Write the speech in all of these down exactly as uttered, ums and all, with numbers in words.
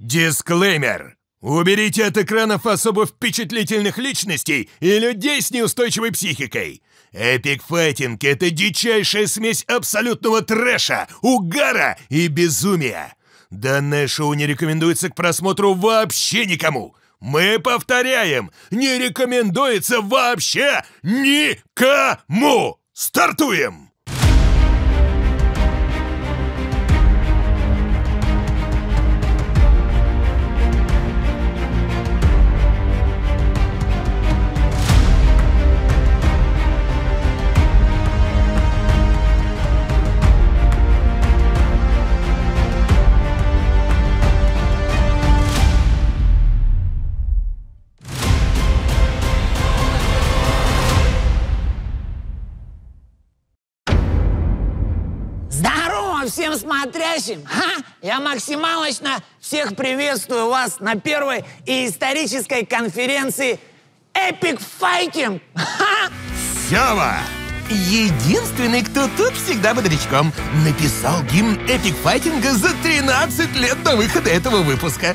Дисклеймер. Уберите от экранов особо впечатлительных личностей и людей с неустойчивой психикой. Эпик Файтинг — это дичайшая смесь абсолютного трэша, угара и безумия. Данное шоу не рекомендуется к просмотру вообще никому. Мы повторяем, не рекомендуется вообще никому. Стартуем! Всем смотрящим! Ха! Я максималочно всех приветствую вас на первой и исторической конференции Epic Fighting! Ха! Сява! Единственный, кто тут всегда бодрячком, написал гимн Epic Fighting за тринадцать лет до выхода этого выпуска.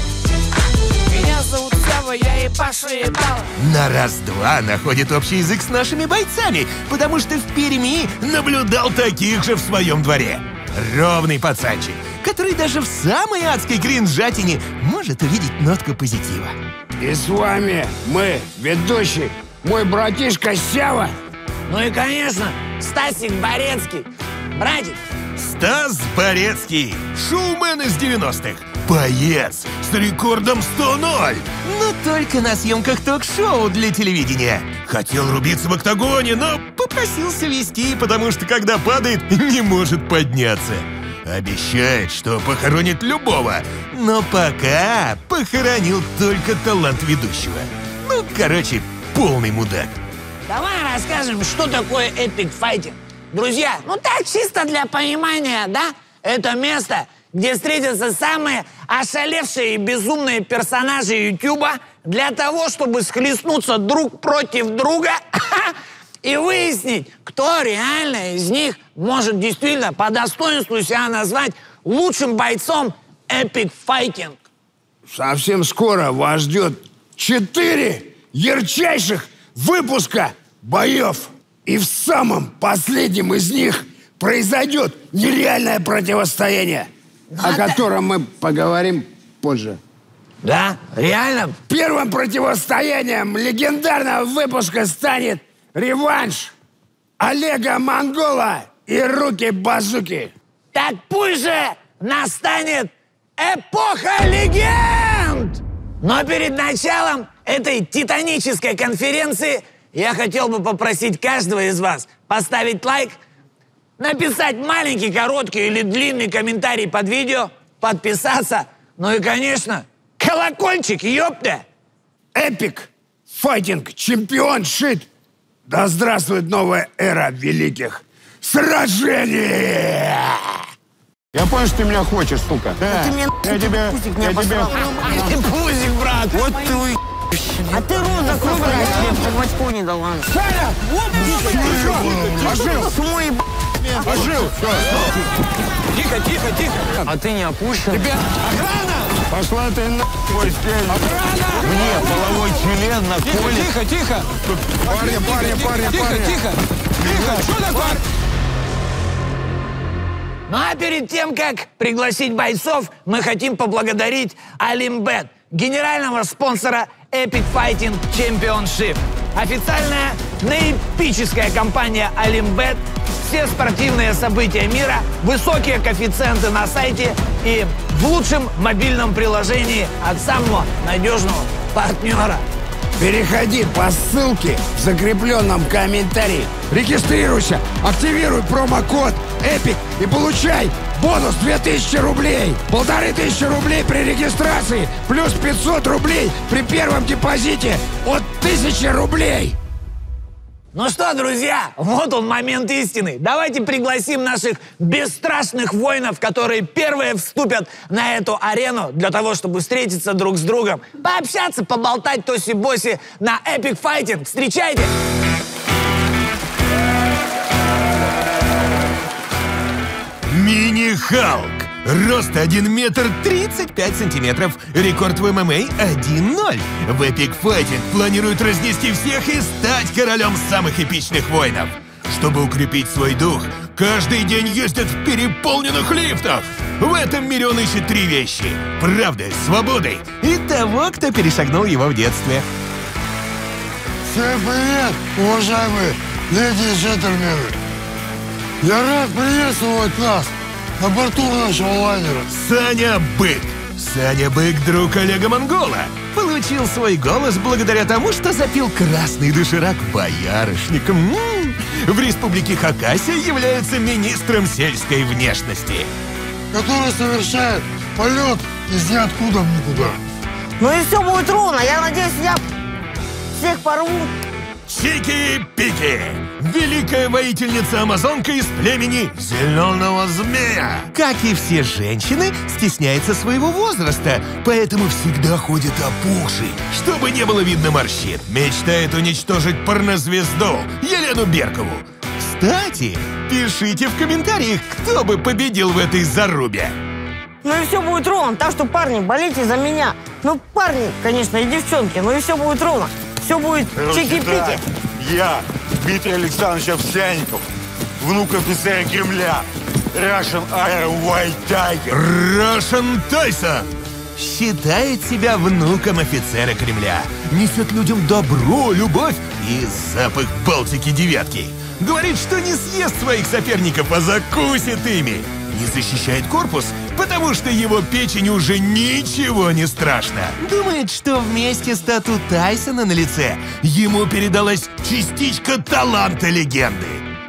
Меня зовут Сява, я и Паша ебал. На раз-два находит общий язык с нашими бойцами, потому что в Перми наблюдал таких же в своем дворе. Ровный пацанчик, который даже в самой адской кринжатине может увидеть нотку позитива. И с вами мы, ведущий, мой братишка Сява. Ну и, конечно, Стасик Борецкий. Братик. Стас Борецкий, шоумен из девяностых. Боец с рекордом сто ноль, но только на съемках ток-шоу для телевидения. Хотел рубиться в октагоне, но попросился вести, потому что когда падает, не может подняться. Обещает, что похоронит любого, но пока похоронил только талант ведущего. Ну, короче, полный мудак. Давай расскажем, что такое Epic Fighting. Друзья, ну так чисто для понимания, да? Это место, где встретятся самые ошалевшие и безумные персонажи Ютуба для того, чтобы схлестнуться друг против друга и выяснить, кто реально из них может действительно по достоинству себя назвать лучшим бойцом Epic Fighting. Совсем скоро вас ждет четыре ярчайших выпуска боев. И в самом последнем из них произойдет нереальное противостояние, Но о это... котором мы поговорим позже. Да, реально? Первым противостоянием легендарного выпуска станет реванш Олега Монгола и Руки-Базуки. Так пусть же настанет эпоха легенд! Но перед началом этой титанической конференции я хотел бы попросить каждого из вас поставить лайк, написать маленький, короткий или длинный комментарий под видео, подписаться, ну и, конечно, колокольчик, ёпта! Эпик Файтинг Чемпионшип! Да здравствует новая эра великих сражений! Я понял, что ты меня хочешь, сука. Да. Ты мне я тебя, пузик я не тебя... Ты пузик, брат! Вот ты вы... А ты рот закрой, блядь, я по не дал, ладно. Саня! Пожил! Свой, Пожил! Тихо, тихо, тихо! а ты не опущен. Тебя... Охрана! Пошла ты нахуй, Охрана! Мне половой член на коле. Тихо, тихо! Парня, парня, парня, Тихо, парня! тихо! Тихо! Что такое? Ну а перед тем, как пригласить бойцов, мы хотим поблагодарить Алимбет, генерального спонсора Epic Fighting Championship. Официальная наэпическая компания Алимбет, все спортивные события мира, высокие коэффициенты на сайте и в лучшем мобильном приложении от самого надежного партнера. Переходи по ссылке в закрепленном комментарии. Регистрируйся, активируй промокод эпик и получай бонус две тысячи рублей. Полторы тысячи рублей при регистрации, плюс пятьсот рублей при первом депозите от тысячи рублей. Ну что, друзья, вот он момент истины. Давайте пригласим наших бесстрашных воинов, которые первые вступят на эту арену для того, чтобы встретиться друг с другом, пообщаться, поболтать тоси-боси на Epic Fighting. Встречайте! Мини-Халк. Рост один метр тридцать пять сантиметров. Рекорд в эм эм а один ноль. В Epic Fighting планируют разнести всех и стать королем самых эпичных воинов. Чтобы укрепить свой дух, каждый день ездят в переполненных лифтах. В этом мире он ищет три вещи: правды, свободы и того, кто перешагнул его в детстве. Всем привет, уважаемые леди и джентльмены! Я рад приветствовать нас на борту нашего лайнера. Саня Бык. Саня Бык — друг Олега Монгола. Получил свой голос благодаря тому, что запил красный доширак боярышником. М-м-м. В республике Хакасия является министром сельской внешности, Который совершает полет из ниоткуда в никуда. Ну и все будет ровно. Я надеюсь, я всех порву. Чики-Пики. Великая воительница-амазонка из племени Зеленого Змея. Как и все женщины, стесняется своего возраста, поэтому всегда ходит опухшей, чтобы не было видно морщин. Мечтает уничтожить порнозвезду Елену Беркову. Кстати, пишите в комментариях, кто бы победил в этой зарубе. Ну и все будет ровно. Так что, парни, болейте за меня. Ну, парни, конечно, и девчонки. Ну и все будет ровно. Все будет чики-пики. Я, Дмитрий Александрович Овсянников, внук офицера Кремля, Russian Iron White Tiger. Russian Tyson считает себя внуком офицера Кремля. Несет людям добро, любовь и запах Балтики-девятки. Говорит, что не съест своих соперников, а закусит ими. Не защищает корпус, потому что его печени уже ничего не страшно. Думает, что вместе с тату Тайсона на лице ему передалась частичка таланта легенды.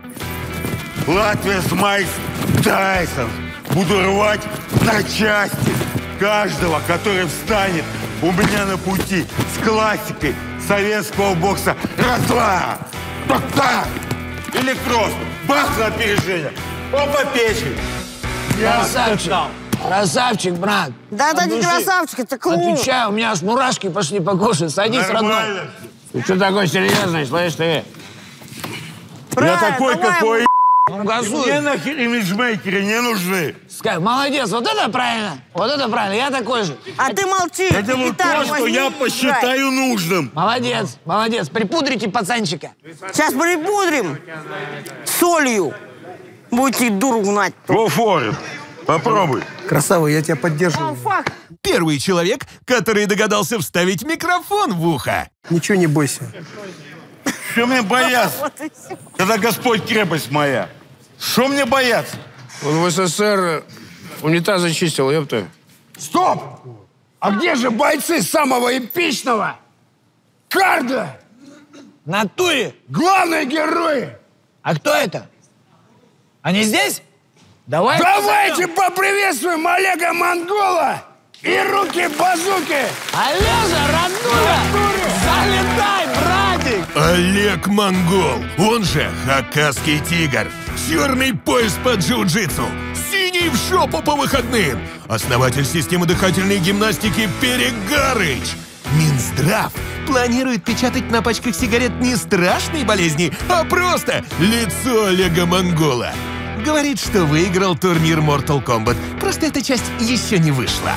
Латвия с Майк Тайсон. Буду рвать на части каждого, который встанет у меня на пути с классикой советского бокса. Раз-два! Так-так! Или кросс! Бах на опережение! Опа, печень! Красавчик. Красавчик, брат. Да это От не души. красавчик, это клоун. Отвечаю, у меня аж мурашки пошли по коже. Садись, родной. Нормально. Ты что такой серьезный, слышишь ты? Я Правильно, такой, давай, какой Он газует. мне нахер имиджмейкеры не нужны. Скай, молодец, вот это правильно. Вот это правильно, я такой же. А ты молчи. Я делаю гитару то, что возьми я и играй. посчитаю нужным. Молодец, молодец. Припудрите пацанчика. Сейчас припудрим солью. Будете дуру гнать. Go for it. Попробуй. Красава, я тебя поддерживаю. Фак. Первый человек, который догадался вставить микрофон в ухо. Ничего не бойся. Что мне бояться, Вот и всё. когда Господь крепость моя? Что мне бояться? Он в СССР унитазы чистил, ёпта. Стоп! А где же бойцы самого эпичного? Карда! В натуре. Главные герои! А кто это? Они здесь? Давай. Давайте поприветствуем Олега Монгола и руки-базуки! Олежа, роднуля! Залетай, братик! Олег Монгол, он же Хакасский тигр. Черный пояс по джиу-джитсу, синий в шопу по выходным. Основатель системы дыхательной гимнастики Перегарыч. Минздрав планирует печатать на пачках сигарет не страшные болезни, а просто лицо Олега Монгола. Говорит, что выиграл турнир Mortal Kombat, просто эта часть еще не вышла.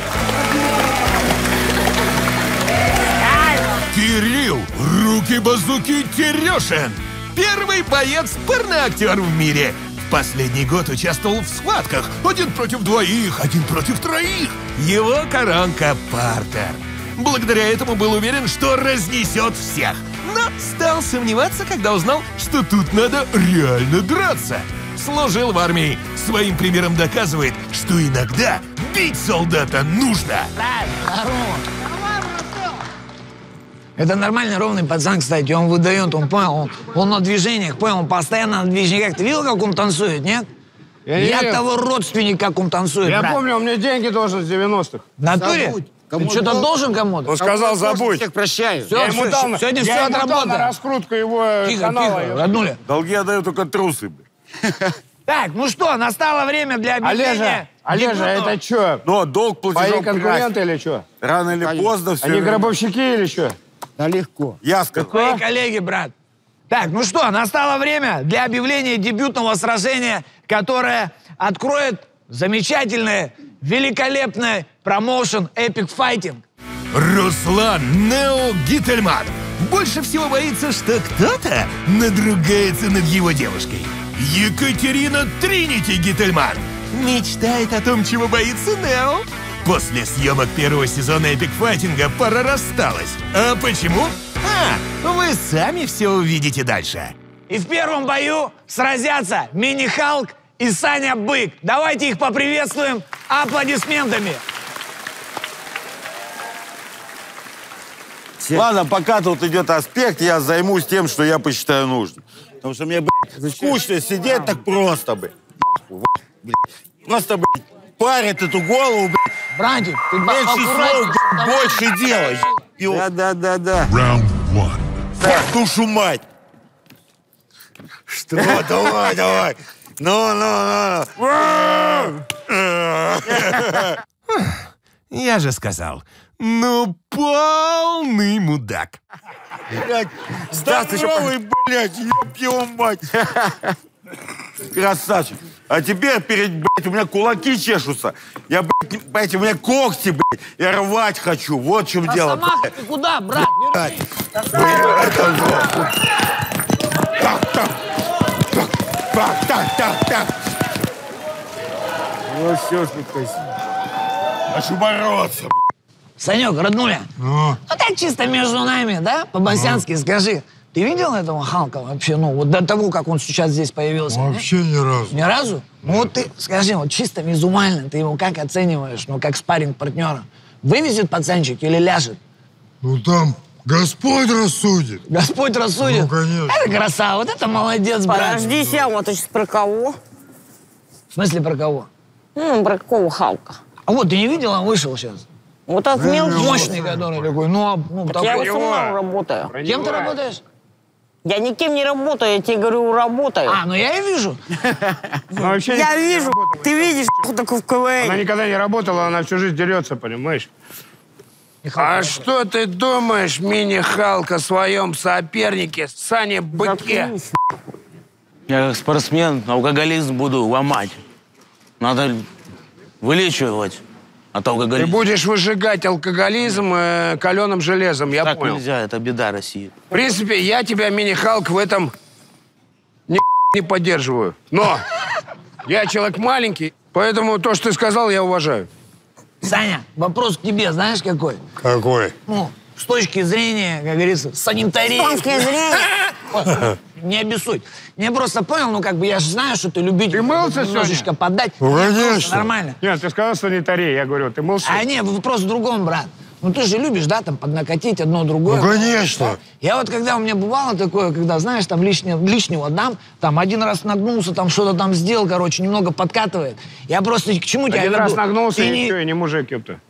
Кирилл Руки-Базуки Терешин. Первый боец-порноактер в мире. В последний год участвовал в схватках. Один против двоих, один против троих. Его коронка партер. Благодаря этому был уверен, что разнесет всех. Но стал сомневаться, когда узнал, что тут надо реально драться. Служил в армии. Своим примером доказывает, что иногда бить солдата нужно. Это нормальный, ровный пацан, кстати. Он выдает, он понял, он, он на движениях, понял, он постоянно на движениях. Ты видел, как он танцует, нет? Я, не Я видел. того родственник, как он танцует, Я брат. помню, он мне деньги должен с девяностых. В натуре? Ты что-то должен кому-то? Он сказал, забудь. Всех прощаю. Всё, я ему всё, дал, на- сегодня я всё ему дал на отработано. раскрутку его Тихо, канала. тихо, роднуля. Долги отдаю только трусы. бля. Так, ну что, настало время для объявления. Олежа, Олежа, дебютного. это что? Но долг Мои платежом конкуренты или что? Рано или поздно все. Они гробовщики или что? Да легко. Я сказал. Твои коллеги, брат. Так, ну что, настало время для объявления дебютного сражения, которое откроет замечательный, великолепный промоушен Epic Fighting. Руслан Нео Гительман больше всего боится, что кто-то надругается над его девушкой. Екатерина Тринити Гительман мечтает о том, чего боится Нео. После съемок первого сезона Epic Fighting пара рассталась. А почему? А, вы сами все увидите дальше. И в первом бою сразятся Мини-Халк и Саня Бык. Давайте их поприветствуем аплодисментами. Ладно, пока тут идет аспект, я займусь тем, что я посчитаю нужным. Потому что мне, блядь, скучно сидеть так просто, блядь. Просто, блядь, парит эту голову, блядь. Братик, ты Меньше слов, блядь, больше делай. Да-да-да-да. Так, душу мать. Что? Давай, давай. Ну, ну, ну. Я же сказал, ну полный мудак. Блядь, здоровый, блядь, еб его мать. Красавчик. А теперь перед, блядь, у меня кулаки чешутся. Я, блядь, блядь, у меня когти, блядь, я рвать хочу. Вот в чем а дело. сама ты куда, брат? Блядь. Так, так, так, так, так, так. Ну, все ж хочу бороться. Санек, роднуля, ну так чисто между нами, да, по-босянски скажи. Ты видел этого Халка вообще, ну, вот до того, как он сейчас здесь появился? Вообще ни разу. Ни разу? Ну вот ты, скажи, вот чисто визуально, ты его как оцениваешь, ну, как спарринг-партнера? Вывезет пацанчик или ляжет? Ну там Господь рассудит. Господь рассудит? Ну, конечно. Это красава, вот это молодец, брат. Подожди, Сяма, ты сейчас про кого? В смысле про кого? Ну, про какого Халка? А вот, ты не видел, он вышел сейчас? Вот этот мелкий. Мощный, который такой, ну, а, ну, Так такой. я с ума работаю. Кем ты работаешь? Я никем не работаю, я тебе говорю, работаю. А, ну я и вижу. Она вообще Я не вижу, работала. ты видишь, такой в Она КВН. никогда не работала, она всю жизнь дерется, понимаешь? А что ты думаешь, Мини-Халк, о своем сопернике Сане Быке? Я как спортсмен алкоголизм буду ломать. Надо вылечивать от Ты алкоголизма. будешь выжигать алкоголизм э, каленым железом, я Так понял. нельзя, это беда России. В принципе, я тебя, Мини-Халк, в этом ни не поддерживаю. Но я человек маленький, поэтому то, что ты сказал, я уважаю. Саня, вопрос к тебе, знаешь какой? Какой? Ну, с точки зрения, как говорится, санитарии. С точки зрения. Не обессудь. Я просто понял, ну как бы я же знаю, что ты любитель. Ты мылся немножечко сегодня? поддать. Ну, Нет, просто конечно. Нормально. Нет, ты сказал санитария, я говорю, ты мылся? А не, вопрос в другом, брат. Ну ты же любишь, да, там, поднакатить одно другое. Ну, конечно. Я вот когда у меня бывало такое, когда, знаешь, там лишнего, лишнего дам, там один раз нагнулся, там что-то там сделал, короче, немного подкатывает. Я просто к чему тебя Один веду? раз нагнулся, Ты и не- все, и не мужик, ёпта.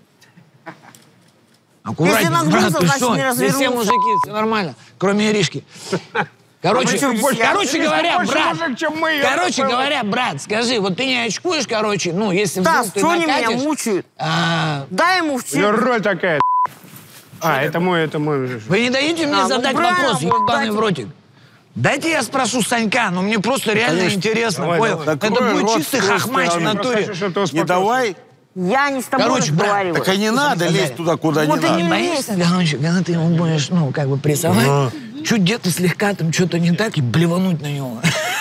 Аккуратнее, Если нагнулся, брат, ты значит, что? не Здесь все развернулся. мужики, все нормально, кроме Иришки. Короче, А мы больше- короче Иришка говоря, больше брат, мужик, чем мы, короче ёпта. говоря, брат, скажи, вот ты не очкуешь, короче, ну, если вдруг Стас, ты что они меня накатишь, мучают? а, Дай ему в У него чек. роль такая. А, это мой, это мой. вы не даете мне А, ну, задать правильно, вопрос, вот ебаный дайте. в ротик? Дайте я спрошу Санька, ну мне просто реально интересно, Давай, понял? давай. Это Закрой будет рот, чистый просто, хохмач в я натуре. Хочу, чтобы ты Не успокоился. давай. Я не с тобой Короче, брат, разговариваю. Так и не надо Слушай, лезть туда, куда Вот не и надо. не Боишься, короче, когда ты ему будешь, ну, как бы прессовать, чуть где-то слегка там что-то не так и блевануть на него.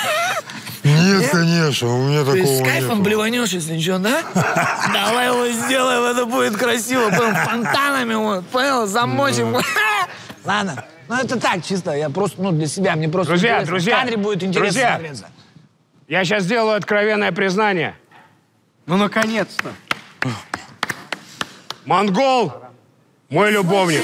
Нет, конечно, у меня То есть такого с кайфом нет. блеванешь, если что, да? Давай его сделаем, это будет красиво. Понял, фонтанами, вот, понял, замочим. Ладно, ну это так, чисто, я просто, ну, для себя, мне просто Друзья, интересно. друзья, В кадре будет интересно друзья. смотреться. Я сейчас сделаю откровенное признание. Ну, наконец-то. Монгол — мой любовник.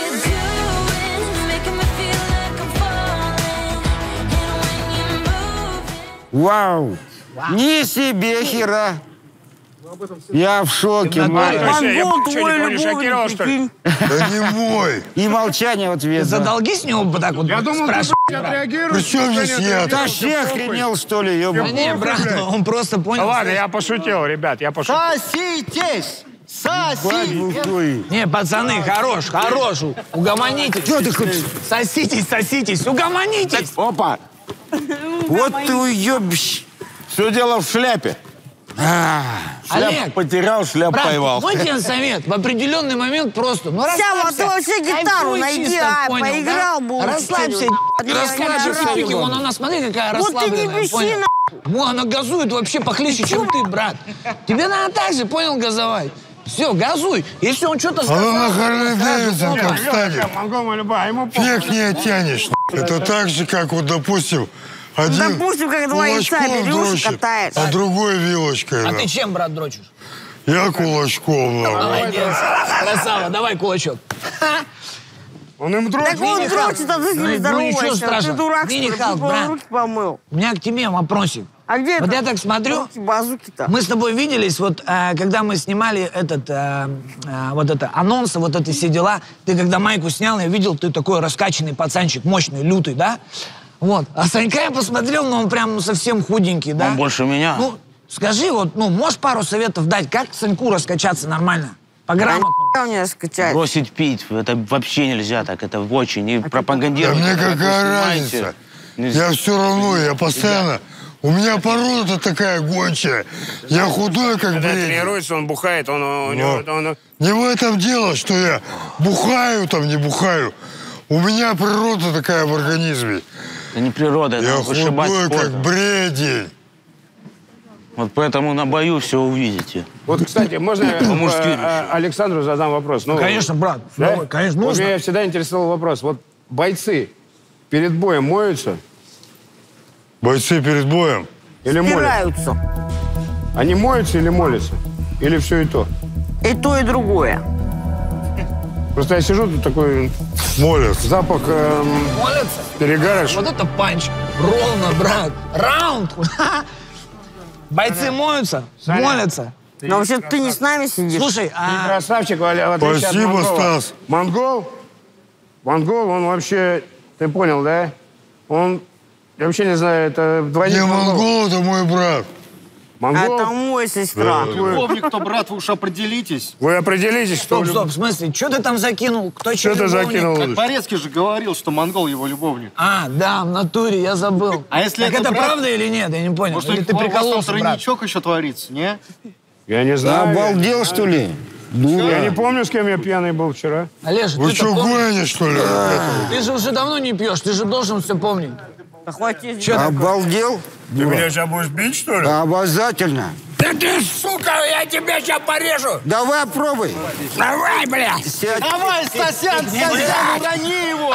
Вау! Ни себе хера! Я в шоке, Ты в натуре? Марк. Я Монгол что, твой никого не шокировал, любовник, что ли? прикинь. Да не мой. И молчание в ответ. За да. долги с него вот так вот Я думал, ты, спрашиваешь? блядь, отреагируешь. При чем здесь Ты не я? Да отреагируешь, все похуй. охренел, что ли, ёбаный? Да не, брат, он просто понял. Да ладно, я пошутил, ребят, я пошутил. Соситесь! Соситесь! Не, пацаны, хорош, хорош, угомонитесь. Что ты хочешь? Соситесь, соситесь, угомонитесь. Опа! Вот ты уебищ! Все дело в шляпе. Шляп Олег, потерял, шляп брат, поймал. мой тебе совет. В определенный момент просто, ну Сява, расслабься. ты вообще гитару Кайфуй найди, чисто, а, понял, поиграл да? бы уже Расслабься, что-нибудь. расслабься, Не руки, вон она, смотри, какая Вот ты расслабленная, не беси, понял? на... Во, она газует вообще похлеще, чем ты, брат. Тебе надо так же, понял, газовать. Все, газуй. Если он что-то сказал... Она на Харли Дэвидсон как станет. ему Фиг не оттянешь. Это так же, как вот, допустим, один Допустим, как два яйца кулачком берешь и дрочит, катаешь. а другой вилочкой. А да. ты чем, брат, дрочишь? Я кулачком. Да. Молодец. Красава, давай кулачок. Он им Так дрочит. он дрочит, а ты с Ну, ним ну, ничего здороваешься. Ты страшного. дурак, что ли? Мини-Халк, Ты брат. руки помыл. У меня к тебе вопросик. А где Вот это? я так смотрю, Базуки-то. мы с тобой виделись, вот э, когда мы снимали этот, э, э, вот это, анонсы, вот это все дела. Ты когда майку снял, я видел, ты такой раскачанный пацанчик, мощный, лютый, да? Вот. А Санька я посмотрел, но он прям ну, совсем худенький, да? Он больше меня. Ну, скажи, вот, ну, можешь пару советов дать, как Саньку раскачаться нормально? По-грамотному. А у меня скачать. Бросить пить, это вообще нельзя так, это очень. И Да пропагандировать. мне это, какая снимайте. разница? Нельзя. Я все равно, я постоянно... У меня порода такая гончая. Я худой, как Когда бредень. тренируется, он бухает, он... у него- Но он- не в этом дело, что я бухаю там, не бухаю. У меня природа такая в организме. Это не природа, это Я вышибать худой, как спортом. бредень. Вот поэтому на бою все увидите. Вот, кстати, можно я По-мужски э, э, Александру задам вопрос? Ну, Конечно, брат. да? Давай, конечно, Вот нужно. меня всегда интересовал вопрос. Вот бойцы перед боем моются Бойцы перед боем. или молятся? Стираются. Они моются или молятся? Или все и то? И то, и другое. Просто я сижу, тут такой Молят. запах эм, Молятся? перегара. Вот это панч. Ровно, брат. Раунд. Бойцы моются, молятся. Но вообще ты не с нами сидишь. Слушай, Ты а... красавчик, Валя, в отличие от Спасибо, Монгола. Стас. Монгол? Монгол, он вообще... Ты понял, да? Он... Я вообще не знаю, это двойник Не монгол. монгол, это мой брат. Монгол? Это мой сестра. Любовник, кто брат, вы уж определитесь. Вы определитесь, что... Стоп, люб- стоп, в смысле, что ты там закинул? Кто Что ты любовник? закинул? Как Борецкий же говорил, что монгол его любовник. А, да, в натуре, я забыл. А если так это это брат- правда или нет? Я не понял. Может, Или ты у вас там прикололся, брат? тройничок еще творится, не? Я не знаю. Обалдел, что ли? Я не помню, с кем я пьяный был вчера. Олеж, Вы ты что, гоните, что ли? Ты же уже давно не пьешь, ты же должен все помнить. Да хватит. Чё такое? Обалдел? Ты меня сейчас будешь бить, что ли? Обязательно. Да ты, сука, я тебя сейчас порежу! Давай пробуй. Давай, блядь! Сядь. Давай, Стасян, Стасян, урони его!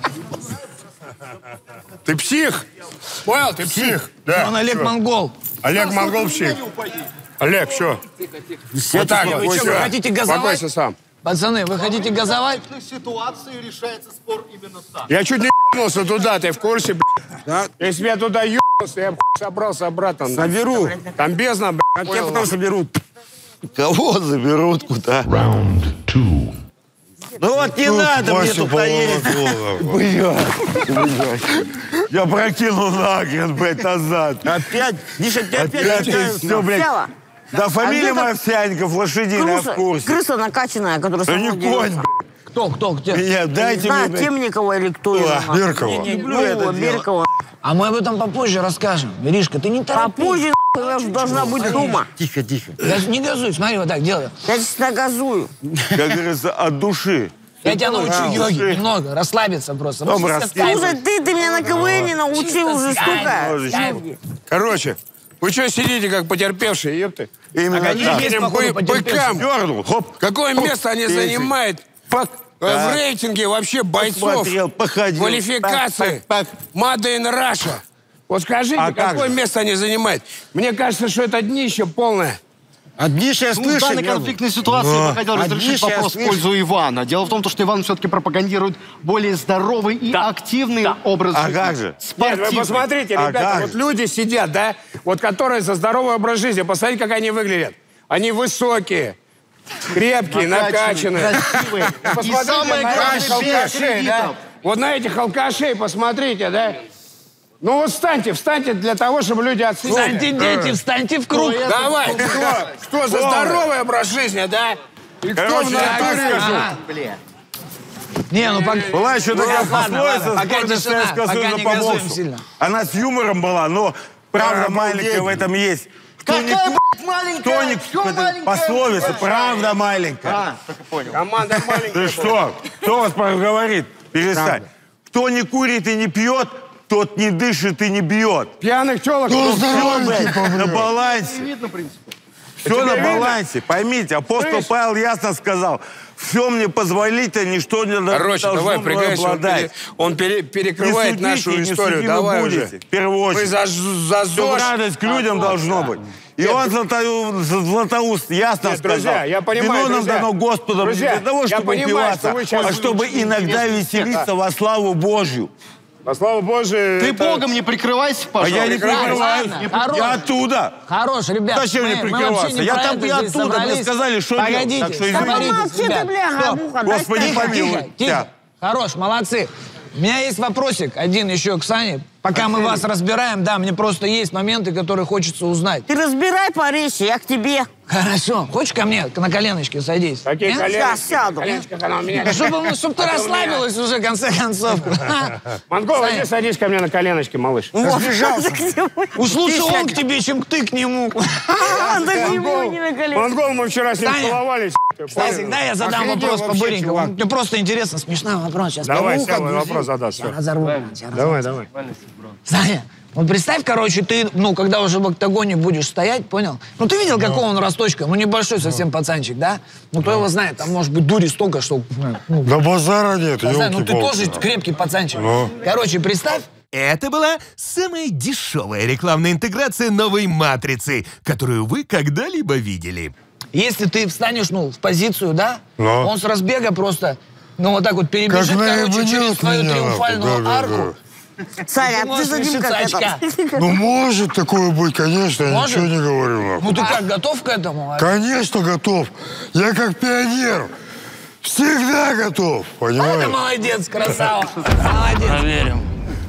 Ты псих? Понял, ты псих? Да. Он Олег всё. Монгол. Олег Монгол псих. Олег, все. Вот так вот. Вы что, всё. вы хотите газовать? Успокойся сам. Пацаны, вы хотите газовать? В ситуации решается спор именно так. Я чуть не ебнулся туда, ты в курсе, блядь? Да. Если бы я туда ебнулся, я бы собрался обратно. Соберу. Там бездна, блядь. А тебя понял? потом соберут. Кого заберут куда? Ну вот не надо мне Вася тут наесть. Я прокинул нахрен, блядь, назад. Опять? Миша, тебя опять Опять летают. все, блядь. Сява, Да фамилия где-то моя Овсянников, лошадиная, в крыса, курсе. крыса накачанная, которая Да со не мной конь, дерется. блядь. Кто, кто, где? Меня, Не дайте мне, знаю, блядь. Темникова или кто его. О, Беркова. Не люблю Ну, это дело. Беркова. А мы об этом попозже расскажем. Иришка, ты не торопись. Попозже, нахуй, я же должна быть дома. Тихо, тихо. Газ- Не газуй, смотри, вот так делай. Я сейчас нагазую. Как говорится, от души. Я тебя научу А, йоги слушай. немного, расслабиться просто. Том, Ну, расслабь. кайф. Слушай, ты, ты меня на КВН научил уже столько. Кайф. Короче, вы что сидите, как потерпевшие, ёпты? Именно они так. есть, Этим походу, бы- потерпевшие. быкам. Дернул, хоп. Какое хоп, место они пересек. занимают Пак. э, в рейтинге вообще бойцов, Посмотрел, походил. квалификации, Пак, пак, Made in Russia? Вот скажите, А как какое же? место они занимают? Мне кажется, что это днище полное. От Миши я Ну, в слышал. данной я- конфликтной ситуации я бы хотел Одни разрешить щас вопрос в слышь. пользу Ивана. Дело в том, что Иван все-таки пропагандирует более здоровый и активный образ А жизни. как же? Нет, Спортивный. вы посмотрите, А ребята, как вот же? люди сидят, да, вот которые за здоровый образ жизни. Посмотрите, как они выглядят. Они высокие, крепкие, накачанные. красивые. И Посмотрите самое на главное, этих без алкашей, да? кредитов. Вот на этих алкашей посмотрите, да? Ну вот встаньте, встаньте для того, чтобы люди оценили. Встаньте, дети, встаньте в круг. Давай, кто, кто за здоровый образ жизни, да? И кто Короче, в я так натуре? скажу. Не, ну пока... Была еще такая ладно, пословица, ладно, пока сборная тишина, Советского пока Союза не по газуем боксу. сильно. Она с юмором была, но правда Да, маленькая обалдеть. в этом есть. Кто не Какая, ку- блядь, маленькая? Кто не... Чё это маленькая? пословица, Большая. правда маленькая. А, только понял. Команда маленькая. Ты что? Кто вас говорит? Перестань. Правда. Кто не курит и не пьет, тот не дышит и не бьет. Пьяных телок. Ну, Все, здоровенький блядь, побрел. на балансе. Видно, в принципе. Все на тебе видно? балансе. Поймите, апостол Слышь? Павел ясно сказал, все мне позволите, ничто не должно Короче, давай, мною прыгайся. Он, обладать. пере- он пере- перекрывает Не нашу судите, не историю. судимы Давай будете, уже. в первую очередь. Вы за, за Все ЗОЖ. радость к людям должно быть. И он, Златоу- Златоуст, ясно Нет, сказал. друзья, я понимаю, Вино нам друзья. дано Господом Друзья, не для того, я чтобы понимаю, упиваться, что вы сейчас а чтобы будете иногда вместе. веселиться во славу Божью. По славу Божию. Ты это- Богом не прикрывайся, А пожалуйста. я не Прекрасно, прикрываюсь. ладно, хорош. Я оттуда. Хорош, ребят. Зачем мы, мне мы вообще прикрываться? не Я про там- это я здесь оттуда, мне собрались. сказали, что делать. Погодите, Так что извините. соборитесь, Молчи ты, ребят. бля, Стоп. гавуха, Господи, дай Тихо, помилуй. тихо, тихо. Тебя. Хорош, молодцы. У меня есть вопросик один еще к Сане. Пока мы вас разбираем, да, мне просто есть моменты, которые хочется узнать. Ты разбирай, Париж, я к тебе. Хорошо. Хочешь ко мне на коленочки садись? Какие Нет? коленочки? Сейчас сяду. Коленочках она у меня. Да Чтобы, ну, чтоб ты А то у меня. расслабилась уже, в конце концов. Монгол, Саня. иди садись ко мне на коленочки, малыш. Разбежался. Уж лучше он к тебе, чем ты к нему. Да не могу не на колени. Монгол, мы вчера с ним Саня. целовались. ты Стасик, понял? да, я задам Охренел вопрос вообще, по-быренькому. чувак. Мне просто интересно, смешной вопрос. Сейчас Давай, ухо Сява, гузи. вопрос задаст. Я всё. разорву. Я Давай, давай. Саня, вот представь, короче, ты, ну, когда уже в октагоне будешь стоять, понял? Ну, ты видел, какого он росточка? Ну, небольшой совсем пацанчик, да? Ну, кто его знает, там, может быть, дури столько, что... Ну, Да базара нет, не знаю, ну, ты ёлки-палки. тоже крепкий пацанчик. Ну. Короче, представь, Это была самая дешевая рекламная интеграция новой матрицы, которую вы когда-либо видели. если ты встанешь, ну, в позицию, да? Ну. Он с разбега просто, ну, вот так вот перебежит, Как короче, наебнет через свою меня, триумфальную да, да, арку. Саня, Ты а ты можешь за ним лишиться как очка. это? Ну, может такое быть, конечно, я Может? ничего не говорю. нахуй. Ну, ты как, готов к этому? Конечно, готов. Я как пионер. Всегда готов, Вот ты понимаешь? молодец, красава. Молодец. Проверим.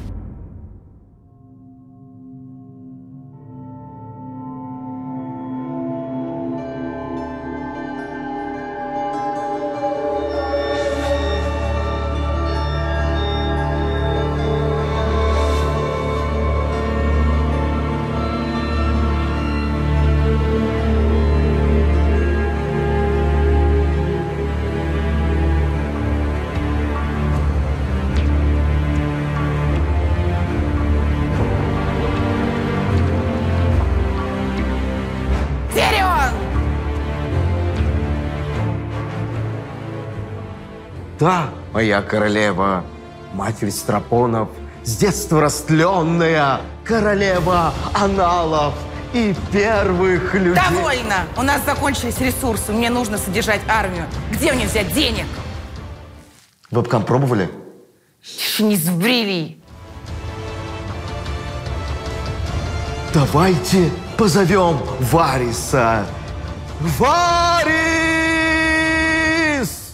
Вперед! Да, моя королева, матерь Страпонов, с детства растленная королева аналов и первых людей. Довольно! У нас закончились ресурсы, мне нужно содержать армию. Где мне взять денег? Вебкам пробовали? Тише, не сбрили. Давайте позовем Вариса. Варис!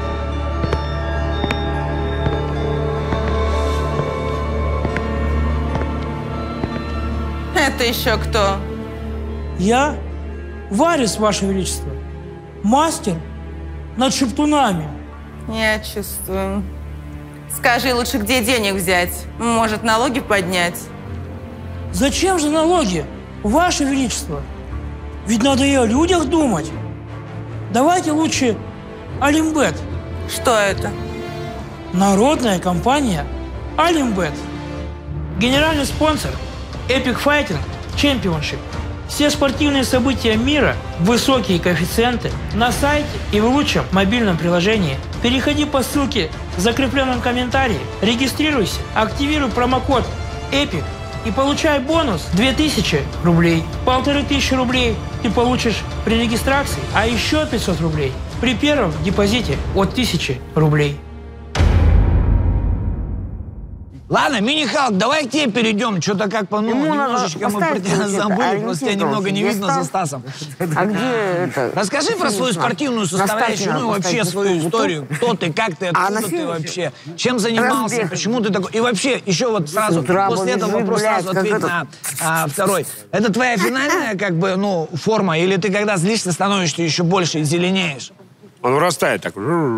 Это еще кто? Я Варис, Ваше Величество, мастер над шептунами. Я чувствую. Скажи лучше, где денег взять? Может, налоги поднять? Зачем же налоги, Ваше Величество? Ведь надо и о людях думать. Давайте лучше Алимбет. Что это? Народная компания Алимбет. Генеральный спонсор Epic Fighting Championship. Все спортивные события мира, высокие коэффициенты на сайте и в лучшем мобильном приложении. Переходи по ссылке в закрепленном комментарии, регистрируйся, активируй промокод EPIC и получай бонус две тысячи рублей. Полторы тысячи рублей ты получишь при регистрации, а еще пятьсот рублей при первом депозите от тысячи рублей. Ладно, мини-Халк, давай к тебе перейдем. Что-то как по ну, Ему надо немножечко мы про поставить тебя какие-то забыли, просто тебя немного не ориентиры. видно за Где Стасом. А где это? Расскажи про свою спортивную составляющую, ну и вообще свою историю. Кто ты, как ты, А на откуда ты следующий? вообще, чем занимался, Разбег. почему ты такой. И вообще, еще вот сразу, утра после этого побежит, вопрос блядь, сразу как ответь этот. на а, второй. Это твоя финальная, как бы, ну, форма, или ты когда злишься, становишься еще больше и зеленеешь? Он вырастает так.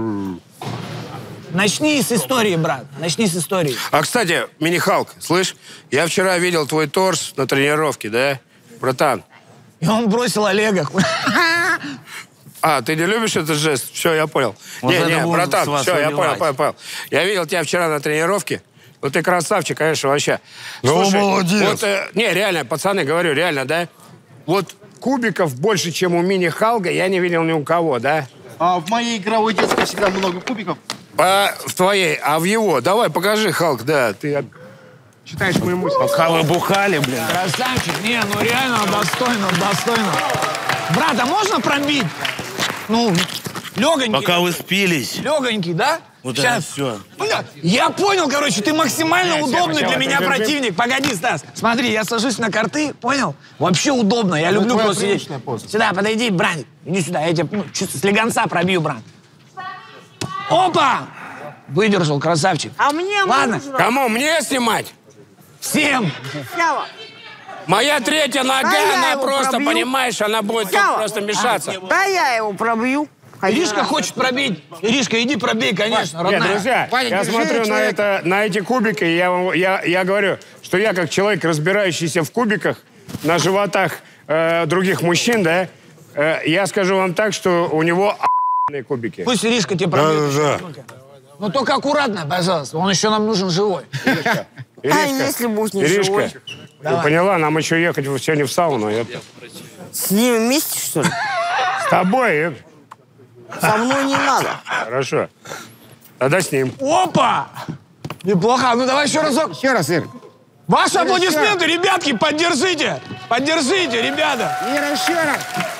Начни с истории, брат, начни с истории. А, кстати, мини-Халк, слышь, я вчера видел твой торс на тренировке, да? Братан, и он бросил Олега. А, ты не любишь этот жест? Все, я понял. Вот не, не, братан, все, я понял, выбивать. понял, понял. Я видел тебя вчера на тренировке. Ну, ты красавчик, конечно, вообще. Ну, Слушай, молодец. Вот, э, не, реально, пацаны, говорю, реально, да? Вот кубиков больше, чем у мини-Халга, я не видел ни у кого, да? А в моей игровой детской всегда много кубиков. А, в твоей, а в его? Давай, покажи, Халк, да. Ты читаешь мои мысли. Пока вы бухали, блин. Красавчик. Не, ну реально достойно, достойно. Брат, а можно пробить? Ну, легонький. Пока вы спились. Легонький, да? Вот Сейчас. это все. Бля, я понял, короче, ты максимально Нет, удобный Сема, для Сема, меня ты держи. противник. Погоди, Стас. Смотри, я сажусь на карты, понял? Вообще удобно. Я люблю твоя просто сидеть. привычная поза. Сюда, подойди, Брань. Иди сюда, я тебя ну, чисто с легонца пробью, брат. Опа! Выдержал, красавчик. А мне Ладно. можно. Кому, мне снимать? Всем. Сява. Моя третья нога, А я она его просто, пробью. понимаешь, она будет тут Сява. просто мешаться. Да я его пробью. Один Иришка раз. хочет пробить. Иришка, иди пробей, конечно, Нет, родная. друзья, Ваня, я держи смотрю на, человека. это, на эти кубики, и я, вам- я, я говорю, что я как человек, разбирающийся в кубиках, на животах э, других мужчин, да, э, я скажу вам так, что у него охуенные кубики. Пусть Иришка тебе пробьет. Да-да-да. Ну только аккуратно, пожалуйста. Он еще нам нужен живой. А если будет не Иришка, живой? ты Давай. поняла, нам еще ехать в- сегодня в сауну. Я- С ним вместе, что ли? С тобой, э, Со мной не надо. хорошо. Тогда с ним. Опа! Неплохо. Ну давай еще разок. Еще раз, Ир. Ваши аплодисменты, ребятки, поддержите. Поддержите, ребята. Ира, еще раз.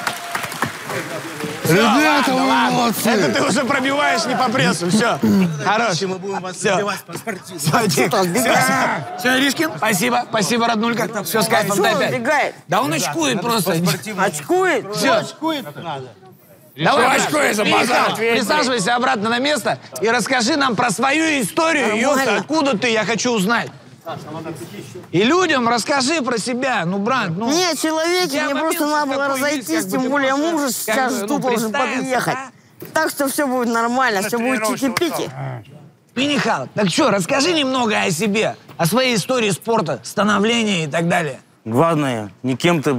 Ребята, вы Ладно, молодцы. это ты уже пробиваешь не по прессу. Все. Хорош. Мы будем вас Всё. забивать по-спортивному. Все, тихо. Все, Иришкин. Спасибо. Спасибо, роднулька. Все, с кайфом. Что дай он пять. убегает? Да он очкует просто. Очкует? Все. Давай, Что очкует за Миха, базар? Ответь мне. присаживайся обратно на место и расскажи нам про свою историю. Нормально. Ёпта, откуда ты? Я хочу узнать. И людям расскажи про себя. Ну, брат, ну... Нет, человеки, Я мне момент просто надо такой было есть, разойтись, как бы тем ты более просто, муж как сейчас бы, ну, тут должен представиться, подъехать. Так что все будет нормально, все будет чики-пики. Минихал, так что, расскажи немного о себе, о своей истории спорта, становлении и так далее. Главное, не кем ты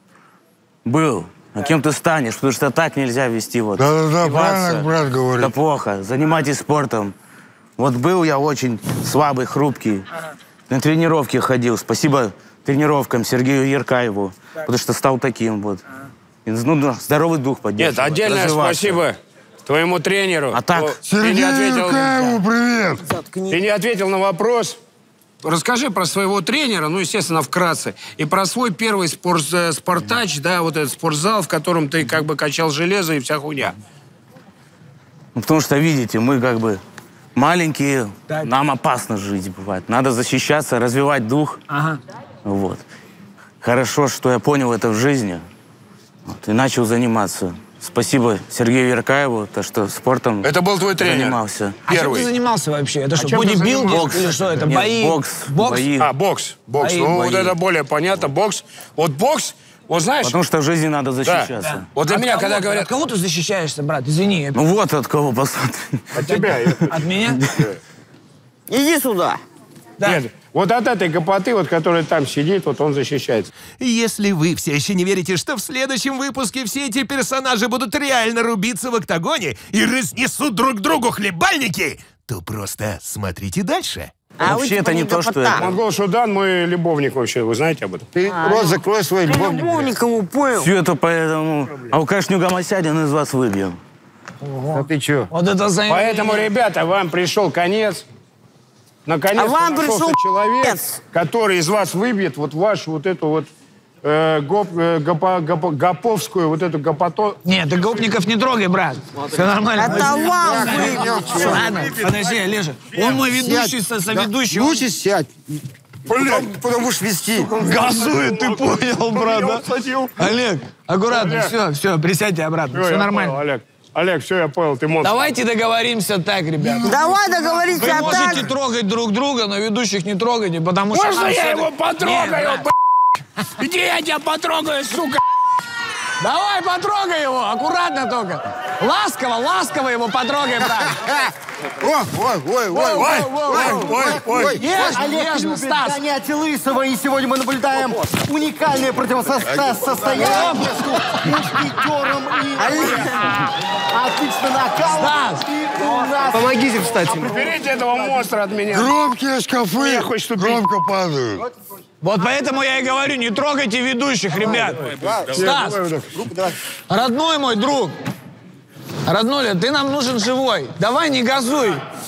был, а кем ты станешь, потому что так нельзя вести. Вот. Да-да-да, Одеваться. правильно брат говорит. Это плохо. Занимайтесь спортом. Вот был я очень слабый, хрупкий. На тренировки ходил. Спасибо тренировкам Сергею Яркаеву, потому что стал таким вот. И, ну, здоровый дух Нет, поддерживать. отдельное развиваться. спасибо твоему тренеру. А так? О, ты не Сергею ответил, Каеву привет. ты не ответил на вопрос. Расскажи про своего тренера, ну, естественно, вкратце, и про свой первый спорт, э, спортач, да, вот этот спортзал, в котором ты как бы качал железо и вся хуйня. Ну, потому что, видите, мы как бы маленькие, нам опасно жить бывает. Надо защищаться, развивать дух. Ага. Вот. Хорошо, что я понял это в жизни. Вот, и начал заниматься. Спасибо Сергею Яркаеву, то, что спортом Это был твой тренер? занимался. А чем Первый. ты занимался вообще? Это что, чем ты бодибилдинг занимался? или что? Это Нет, бои? бокс, бои. А, бокс. Бокс. Бои, ну, бои. вот это более понятно. Бокс. Вот бокс, вот знаешь... Потому что в жизни надо да. защищаться. Вот для От меня, кого когда ты- говорят... От кого ты защищаешься, брат? Извини. я- Ну вот от кого посмотри. От тебя. От меня? Иди сюда. Нет, вот от этой гопоты, вот, которая там сидит, вот он защищается. Если вы все еще не верите, что в следующем выпуске все эти персонажи будут реально рубиться в октагоне и разнесут друг другу хлебальники, то просто смотрите дальше. А Вообще вы, это типа, не то, что гопота. это. Монгол Шудан мой любовник вообще, вы знаете об этом? Ты рот закрой свой Ты любовник. любовником его понял. Все это поэтому алкашню Гомосядин из вас выбьем. А ты чё? Вот это заявление. Поэтому, ребята, вам пришел конец. Наконец А вам пришел человек, конец. который из вас выбьет вот вашу вот эту вот э, гоп, э, гопо- гопо- гоповскую вот эту гопото. Нет, ты гопников не трогай, брат. Все нормально. Это вам выбил. Ладно, подожди, Олежа. Он мой ведущий, со- соведущий. он Лучше сядь. Потом, потом будешь вести. Газует, ты понял, брат, да? Олег, аккуратно, все, все, присядьте обратно, Всё, все я нормально. понял, Олег. Олег, все, я понял, ты монстр. Давайте договоримся так, ребят. Давай Вы договоримся а можете так. трогать друг друга, но ведущих не трогайте, потому что... Можно нам я всё- его потрогаю, Нет, брат. б***ь? Иди, я тебя потрогаю, сука. Давай потрогай его, аккуратно только. Ласково, ласково его потрогай, брат. Ой, ой, ой, ой, ой, ой, ой, ой. Олег любит гонять Лысого, и сегодня мы наблюдаем уникальное противостояние между мушкетером и... Отлично, нокаут. И у нас... Помогите встать. Уберите этого монстра от меня. Громкие шкафы громко падают. Вот поэтому я и говорю, не трогайте ведущих, ребят. Стас, родной мой друг, роднуля, ты нам нужен живой. Давай не газуй.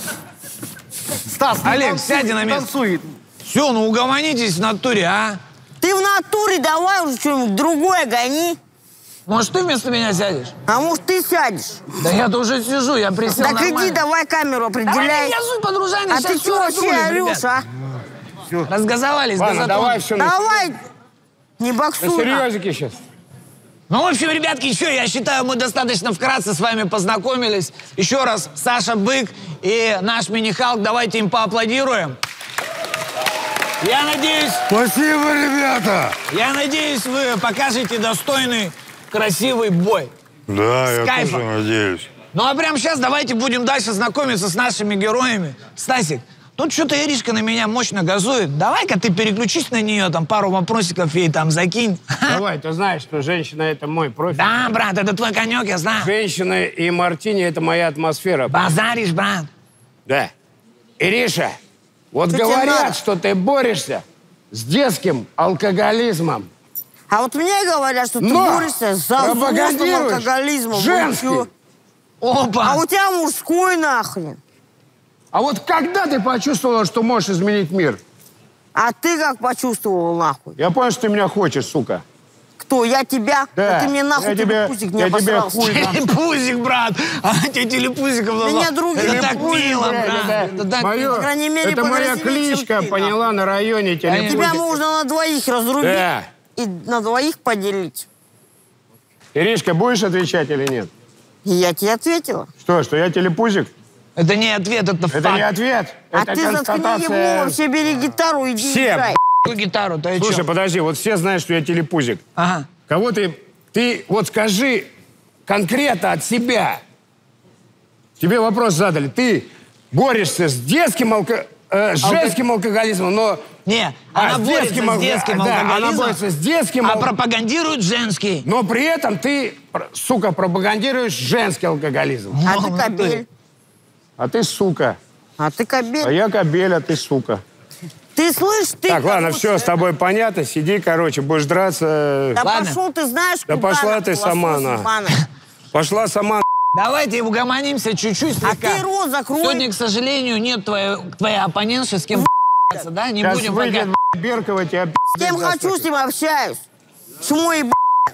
Стас, Олег, сядь на место. Танцует. Все, ну угомонитесь в натуре, а? Ты в натуре давай уже что-нибудь другое гони. Может, ты вместо меня сядешь? А может, ты сядешь? Да я-то уже сижу, я присел Так нормально. иди, давай камеру определяй. Давай не газуй, подружание. А ты что вообще орешь, а? Разгазовались. Ладно, давай все. Давай, не боксуй. На серьезике сейчас. Ну, в общем, ребятки, еще, я считаю, мы достаточно вкратце с вами познакомились. Еще раз, Саша Бык и наш мини-Халк, давайте им поаплодируем. Я надеюсь... Спасибо, ребята! Я надеюсь, вы покажете достойный, красивый бой. Да, С я кайфом. тоже надеюсь. Ну, а прямо сейчас давайте будем дальше знакомиться с нашими героями. Стасик, тут что-то Иришка на меня мощно газует. Давай-ка ты переключись на нее, там пару вопросиков ей там закинь. Давай, ты знаешь, что женщина — это мой профиль. Да, брат, это твой конек, я знаю. Женщина и мартини — это моя атмосфера. Базаришь, брат. Да. Ириша, вот Что тебе говорят, надо? что ты борешься с детским алкоголизмом. А вот мне говорят, что ты Но борешься за взрослым пропагандируешь алкоголизмом. женский. Вот чё. Опа! А у тебя мужской нахрен. А вот когда ты почувствовала, что можешь изменить мир? А ты как почувствовал нахуй? Я понял, что ты меня хочешь, сука. Кто, я тебя? Да. ты мне нахуй Я тебе тебе- пузик не я тебе обосрался. хуй дам. Телепузик, брат! А тебе телепузиков назвал. Меня другие Это так телепузики, мило, Да, брат. да. Это так Моё- мило. По крайней мере, это моя покрасивее, чем кличка, ты, поняла, на районе телепузик. Тебя можно на двоих разрубить Да. и на двоих поделить. Иришка, будешь отвечать или нет? И я тебе ответила. Что, что я телепузик? Это не ответ, это факт. Это не ответ, А это ты заткни констатация. ебло, вообще бери гитару, иди Все. играй. Какую гитару, то Слушай, подожди, вот все знают, что я телепузик. Ага. Кого ты... Ты вот скажи конкретно от себя. Тебе вопрос задали. Ты борешься с детским алко... э, с женским алкоголизмом, но... Не, А, она с борется детским с алко- детским да, она алкоголизмом, борется с детским а ал- пропагандирует женский. Но при этом ты, пр- сука, пропагандируешь женский алкоголизм. А ты кобель. А ты сука. А ты А кобель. я кобель, а ты сука. Ты слышишь, ты... Так, ладно, кому- все, с тобой понятно. Сиди, короче, будешь драться. Да Ладно. пошел ты знаешь, Да куда. пошла нахуй, ты сама, лосось на. ебаный. Пошла сама. Давайте угомонимся чуть-чуть А слегка. ты рот закрой. Сегодня, к сожалению, нет твоей, твоей оппонентши, с кем ***ться, да? Не Сейчас будем выйдет пока... б***ь, Беркова, тебя С кем хочу, с тем общаюсь. Чему и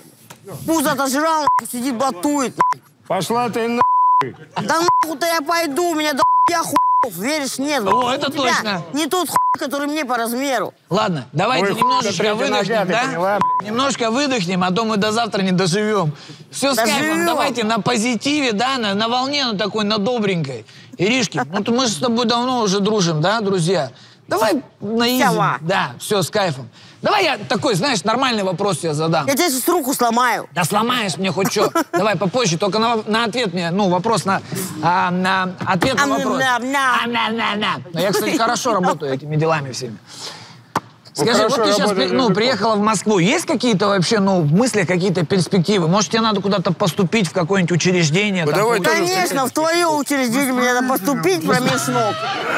пуз отожрал, нахуй, сидит, блатует. Пошла ты на. Да нахуй-то я пойду, у меня до я хуев, веришь, нет. О, У это тебя точно. Не тот хуй, который мне по размеру. Ладно, давайте Ой, немножечко хуй, да выдохнем, третья нога, ты да? поняла? Немножко выдохнем, а то мы до завтра не доживем. Все с Доживем. кайфом, давайте на позитиве, да, на, на волне, на такой, на добренькой. Иришки, ну то мы же с тобой давно уже дружим, да, друзья? Давай на изи. Сява. Да, все с кайфом. Давай я такой, знаешь, нормальный вопрос тебе задам. Я тебе сейчас руку сломаю. Да сломаешь мне хоть что. Давай попозже, только на, на ответ мне, ну, вопрос на, а, на ответ на вопрос. Ам-ням-ням. Ам-ням-ням-ням. Но я, кстати, хорошо работаю этими делами всеми. Скажи, хорошо вот ты сейчас работаешь, ну, даже приехала в Москву. Есть какие-то вообще, ну, в мыслях какие-то перспективы? Может, тебе надо куда-то поступить в какое-нибудь учреждение? Ну, там, давай ну, тоже Конечно, в твое учреждение мне надо поступить промеж ног.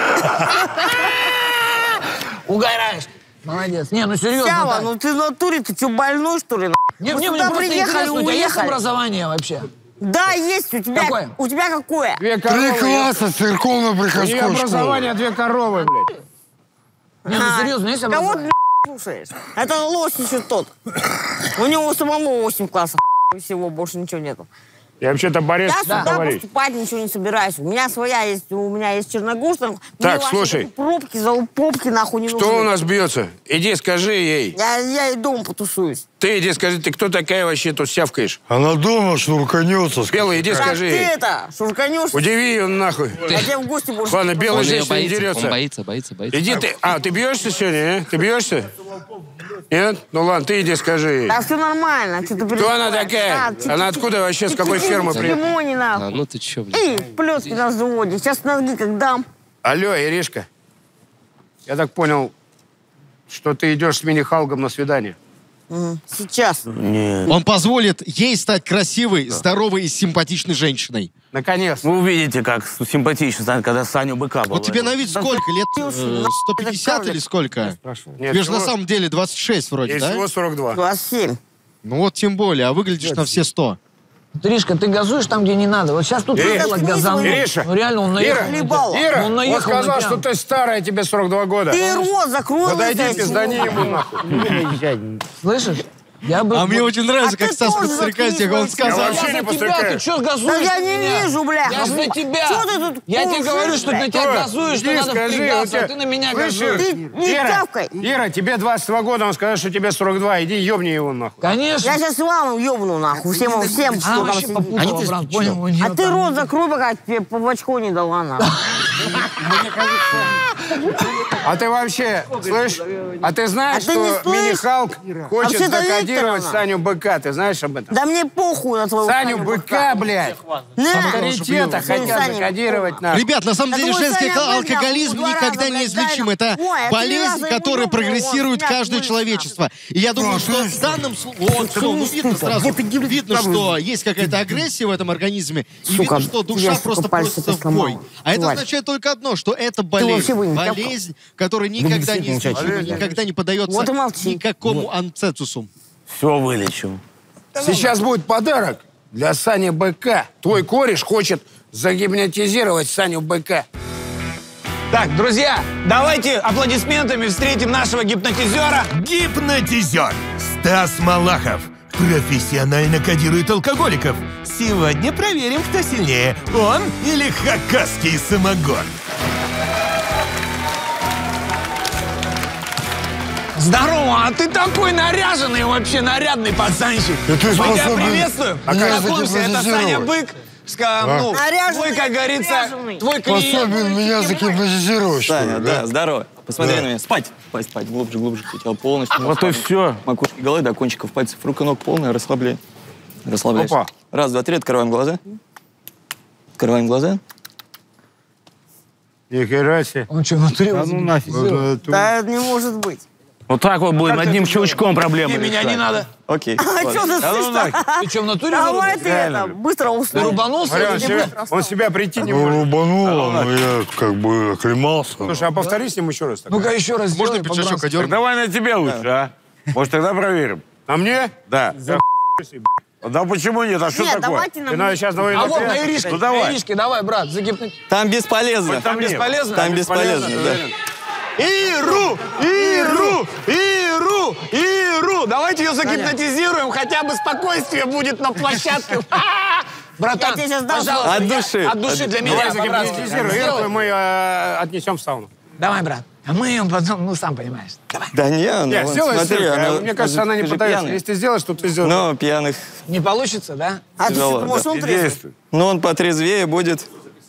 Угораешь. Молодец. Не, ну серьезно. Сява, так. ну ты в натуре, ты что, больной, что ли? Не, Мы не, мне сюда просто приехали, интересно, у тебя есть уехали. образование вообще? Да, есть. У тебя Какое? У тебя какое? Две Три коровы. класса У нее церковно-приходской школы. образование, две коровы, блядь. Не, ну А, серьезно, есть Кого образование? ты слушаешь? Это лось еще тот. У него самого восемь классов. Всего больше ничего нету. Я вообще-то борец, Я что сюда говорить. поступать ничего не собираюсь. У меня своя есть, у меня есть Черногуз. Мне Так, ваши слушай. пробки, залупопки нахуй не нужны. Кто у нас бьется? Иди, скажи ей. Я, я и дома потусуюсь. Ты иди скажи, ты кто такая вообще тут сявкаешь? Она дома шнурканется. Белый, иди Как скажи. ты ей. это, шурканешь? Удиви ее нахуй. А тебе в гости будешь... Ладно, белая Он её женщина не боится, дерется. он боится, боится, боится. Иди ты. А, ты бьешься сегодня, а? Ты бьешься? Нет? Ну ладно, ты иди скажи ей. Да все нормально, что ты Кто она такая? А, Она откуда вообще, с какой фермы приехала? Лимони, А, нахуй. ну ты чё, блин? Эй, плетки на заводе. Сейчас мозги как дам. Алло, Иришка. Я так понял, что ты идешь с мини-Халгом на свидание. Сейчас. Нет. Он позволит ей стать красивой, здоровой и симпатичной женщиной. Наконец. Вы увидите, как симпатично станет, когда Саню быка был. Вот тебе на вид сколько? Лет э, сто пятьдесят или сколько? Нет, Тебе же на всего- самом деле двадцать шесть вроде, Ей да? всего сорок два. двадцать семь. Ну вот тем более, а выглядишь на все сто. Тришка, ты газуешь там, где не надо. Вот сейчас тут Ириша, выпало газанул. Ириша, Ну реально, он наехал. Ира, на тебя. Ебало. Ира, Он он наехал сказал, на что тебя. ты старая, тебе сорок два года. Ты рот закрой. Подойди, вот, пиздани чего? ему нахуй. Слышишь? Я бы... А мне очень нравится, А как ты Стас тоже подстрекайте, как он заткнись, сказал. Я вообще не за тебя, подстрекаю. ты что газуешь Да я на не меня? вижу, бля. Я ж на тебя. Что ты тут Я тебе кушаешь, говорю, что бля? на тебя Кто? газуешь, что Иди, надо скажи, впрягаться, он тебя- а ты на меня Слышишь? газуешь. Ты не Ира, тявкай. Ира, тебе двадцать два года, он сказал, что тебе сорок два. Иди, ёбни его нахуй. Конечно. Я сейчас вам ёбну, нахуй. Всем, всем, Она что там вообще сидит. попутала, брат, понял? у неё А ты там- рот закрой, пока тебе по бачку не дала, нахуй. А ты вообще, слышь, а ты знаешь, А ты не что слышь? мини-Халк хочет Вообще-то закодировать Викторовна. Саню Быка? Ты знаешь об этом? Да мне похуй на твоего Саню Быка, блядь. На. Авторитета хотят Саня, закодировать на... Ребят, на самом Да деле твой женский Саня был, алкоголизм нахуй, два никогда раза, не блядь, излечим. дай Это нам. Ой, а три болезнь, раза которая ему прогрессирует вот, каждое вот, человечество. И я думаю, что в данном случае... Вот, все, ну видно сразу, видно, что есть какая-то агрессия в этом организме. И Сука, видно, что душа я, сука, просто пальцы просится в сломал. бой. А это Тварь. означает только одно, что это вообще болезнь. бы не тявкал. Болезнь, которая никогда не действительно излечима, тявкал. никогда не поддается Вот и молчи. никакому анцетусу. Все вылечу. Сейчас будет подарок для Сани Быка. Твой кореш хочет загипнотизировать Саню Быка. Так, друзья, давайте аплодисментами встретим нашего гипнотизера. Гипнотизер Стас Малахов профессионально кодирует алкоголиков. Сегодня проверим, кто сильнее, он или хакасский самогон. Здорово, а ты такой наряженный, вообще нарядный пацанчик. И ты Мы тебя способен приветствуем. меня Знакомься, это Саня загипнотизировать. Бык. Ска- ну, Наряженный, твой, как говорится, наряженный. твой клиент. Способен меня загипнотизировать, что Саня, ли, да, да? здорово. Посмотри Да. на меня. Спать. Спать, спать. Глубже, глубже. Тело полностью. Вот и все. Макушки головы до кончиков пальцев. Рук и ног полное расслабление. Расслабляешься. Опа. Раз, два, три. Открываем глаза. Открываем глаза. Нихера себе. Он что, в натуре А вас ну нафиг. гипнотизирует? Да это не может быть. Вот так вот будем одним щелчком Не, проблемы меня не решать. надо. Окей. А что ты Да ну слышишь? нафиг. Ты что, в натуре Давай вырубился? ты это, быстро Ты уснул. рубанулся? Смотри, он, или себя, нет? он себя прийти не Ну, может. рубануло, но я как бы оклемался. Слушай, а повтори с ним еще раз. Ну-ка еще раз Можно сделай, пиджачок по-братски. одернуть? Давай на тебе лучше, а? Может, тогда проверим? А мне? Да. Да почему нет? А что Нет, такое? давайте на Ты надо мне. сейчас на А вот на военный Иришке, Ну, давай. на Иришке, давай, брат, загипноти... Там бесполезно. Там нет. бесполезно? Там бесполезно, да. Иру! Иру! Иру! Иру! Давайте ее загипнотизируем, хотя бы спокойствие будет на площадке. Братан, Я тебе сейчас дам пожалуйста, От я- души. От души для меня, Давай по-братски. загипнотизируй, Сделай. Ирку мы э, отнесем в сауну. Давай, брат. А мы ее потом, ну, сам понимаешь. Давай. Да не, ну Нет, вон, сделай смотри, ссылку. она- Мне кажется, она не ты же подается. пьяный. Если ты сделаешь, то ты сделаешь. Ну, пьяных. Не получится, да? А ты Тяжело, что, может, да. он И трезвый? действуй. Ну, он потрезвее будет.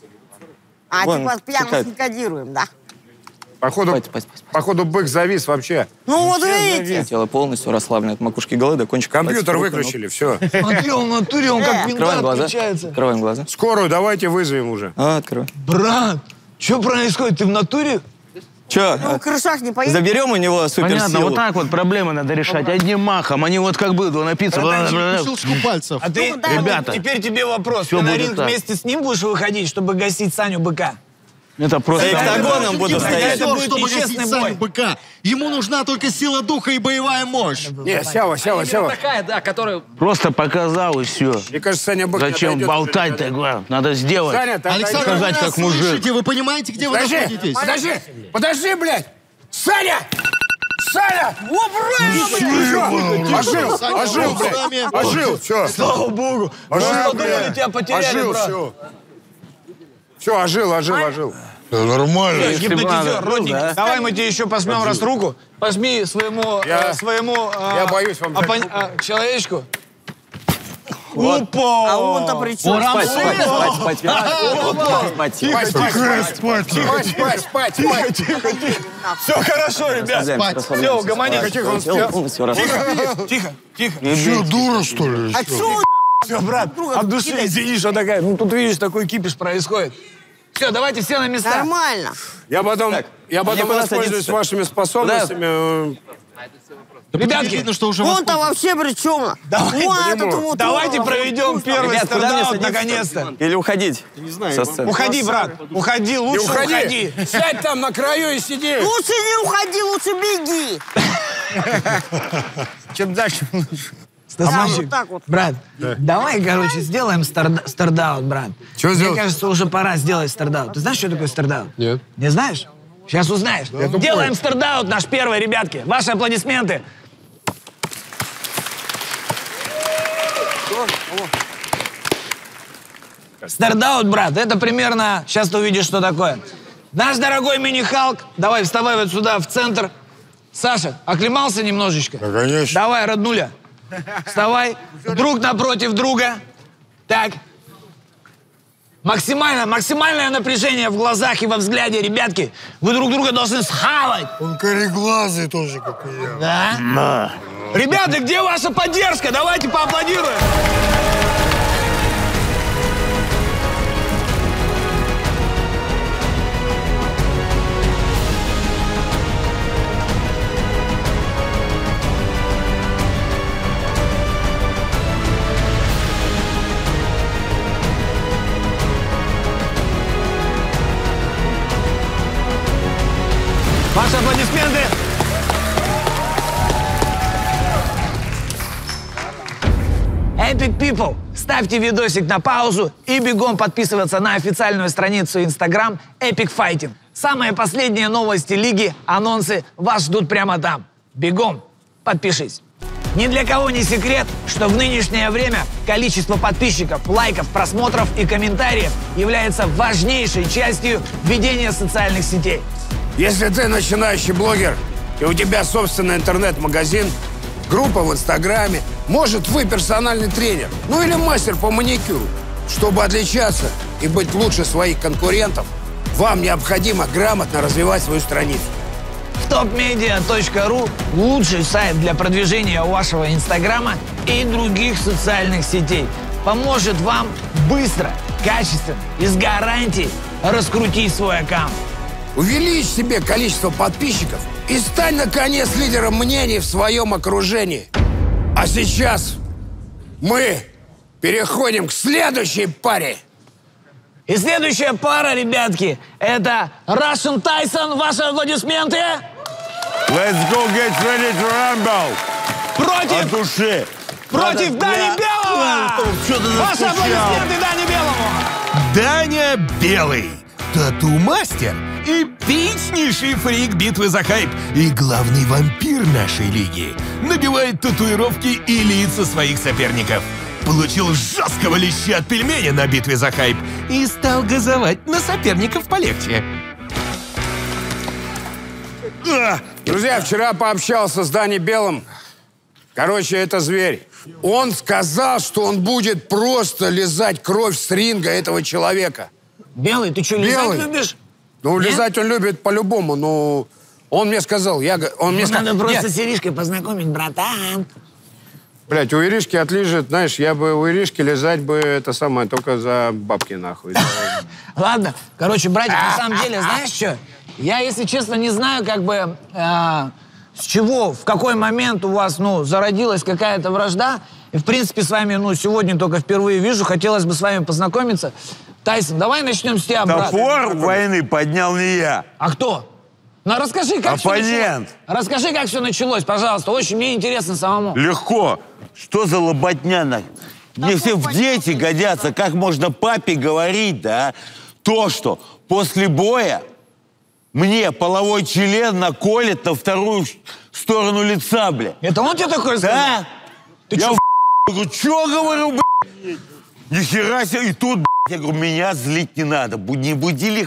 А Вон, типа от пьяных шукает. не кодируем, да? Походу, Спать, спать, спать, спать. походу бык завис вообще. Ну вот видите. Тело полностью расслаблено от макушки головы до кончика Компьютер пальцев, рук и ног. выключили, все. Смотри, он в натуре, он как Открываем винтар глаза. отключается. Открываем глаза. Скорую давайте вызовем уже. А, открывай. Брат, что происходит? Ты в натуре? Че, Ну, крышах не поедет. заберем у него суперсилу? Понятно, вот так вот проблемы надо решать одним махом. Они вот как бы напиться. По щелчку пальцев. А ты, Ну, да, ребята, теперь тебе вопрос. всё Ты на будет ринг так. вместе с ним будешь выходить, чтобы гасить Саню Быка? Это просто... За октагоном буду стоять. Это будет Чтобы нечестный гасить бой. Саню Быка. Ему нужна только сила духа и боевая мощь. Не, Сява, Сява, Сява. Такая, да, которая... Просто показал и все. Мне кажется, Саня Бык не Зачем отойдет. болтать тогда? Надо сделать. Саня, ты Александр, отойдешь. вы Сказать, нас как мужик. слышите? Вы понимаете, где вы Подожди, находитесь? подожди, подожди, блядь! Саня! Саня! О, правильно! Ожил, Саня, ожил, он с нами. блядь! Ожил, все. Слава богу. Мы Ожил, подумали, блядь. тебя потеряли, Ожил, брат. все. Все, ожил, ожил, ожил. Да нормально. Все, гипнотизер, родненький. да. Давай мы тебе еще пожмем раз руку. Пожми своему, Я- э, своему э, я боюсь вам оппон- дать э, человечку. Вот. Опа! А он-то при чем? Спать, спать, спать, спать, спать, спать. Тихо, тихо, Какая спать? спать, спать, спать, тихо, тихо, тихо. Все хорошо, ребят. Все, угомонись. Тихо, он спит. Полностью расслабься. Тихо, тихо. Что, дура, что ли? А Что? что Все, брат, от души извини, что такая. Ну, тут, видишь, такой кипиш происходит. Все, давайте все на места. Нормально. Я потом, я потом куда воспользуюсь садиться? вашими способностями. Ребятки, Видно, что уже Он-то вообще при чем? Давай, Вон этот вот. давайте проведем первый Ребят, куда мне стартаут, садиться? наконец-то. Или уходить? Не знаю. Со сцены. Уходи, брат, уходи, лучше Не уходи. уходи. Сядь там на краю и сиди. Лучше не уходи, лучше беги. Чем дальше? Да, Стасовщик, вот так вот. брат, давай, короче, сделаем стар- стардаут, брат. Чё Мне сделать? кажется, уже пора сделать стардаут. Ты знаешь, что такое стардаут? Нет. Не знаешь? Сейчас узнаешь. тупой. Делаем стардаут наш первый, ребятки. Ваши аплодисменты. Стардаут, брат, это примерно... Сейчас ты увидишь, что такое. Наш дорогой мини-Халк, давай вставай вот сюда, в центр. Саша, оклемался немножечко? Да, конечно. Давай, роднуля. Вставай. Друг напротив друга. Так. Максимально, максимальное напряжение в глазах и во взгляде, ребятки. Вы друг друга должны схавать. Он кореглазый тоже, как и я. Да? Ребята, где ваша поддержка? Давайте поаплодируем. Ваши аплодисменты. Epic People, ставьте видосик на паузу и бегом подписываться на официальную страницу Instagram Epic Fighting. Самые последние новости лиги, анонсы вас ждут прямо там. Бегом, подпишись. Ни для кого не секрет, что в нынешнее время количество подписчиков, лайков, просмотров и комментариев является важнейшей частью ведения социальных сетей. Если ты начинающий блогер, и у тебя собственный интернет-магазин, группа в Инстаграме, может, вы персональный тренер, ну или мастер по маникюру. Чтобы отличаться и быть лучше своих конкурентов, вам необходимо грамотно развивать свою страницу. топ медиа точка ру – лучший сайт для продвижения вашего Инстаграма и других социальных сетей. Поможет вам быстро, качественно и с гарантией раскрутить свой аккаунт. Увеличь себе количество подписчиков и стань, наконец, лидером мнений в своем окружении. А сейчас мы переходим к следующей паре. И следующая пара, ребятки, это Russian Tyson. Ваши аплодисменты. Let's go get ready to rumble. Против, От души. против Дани Белого. Ваши аплодисменты Дани Белому. Даня Белый, тату-мастер, эпичнейший фрик битвы за хайп и главный вампир нашей лиги. Набивает татуировки и лица своих соперников. Получил жесткого леща от пельменя на битве за хайп и стал газовать на соперников полегче. Друзья, вчера пообщался с Дани Белым. Короче, это зверь. Он сказал, что он будет просто лизать кровь с ринга этого человека. Белый, ты что, лизать Белый. любишь? Ну, Нет? лизать он любит по-любому, но он мне сказал, я... г- Он мне сказал, Надо просто нет, с Иришкой познакомить, братан. блядь, у Иришки отлижет, знаешь, я бы у Иришки лизать бы это самое, только за бабки нахуй. Ладно, короче, братик, на самом деле, знаешь что? Я, если честно, не знаю, как бы, э, с чего, в какой момент у вас, ну, зародилась какая-то вражда. И, в принципе, с вами, ну, сегодня только впервые вижу, хотелось бы с вами познакомиться. Тайсон, давай начнем с тебя, брат. Топор войны поднял не я. А кто? Ну, расскажи, как все началось. Оппонент. Расскажи, как все началось, пожалуйста. Очень мне интересно самому. Легко. Что за лоботня? на- Мне все в дети годятся. Как можно папе говорить, да? То, что после боя мне половой член наколет на вторую сторону лица, бля. Это он тебе такое сказал? Да. Ты я чё? в говорю, чё говорю, бля? Ни хера себе. И тут, бля, я говорю, меня злить не надо. Бу- Не буди лиха,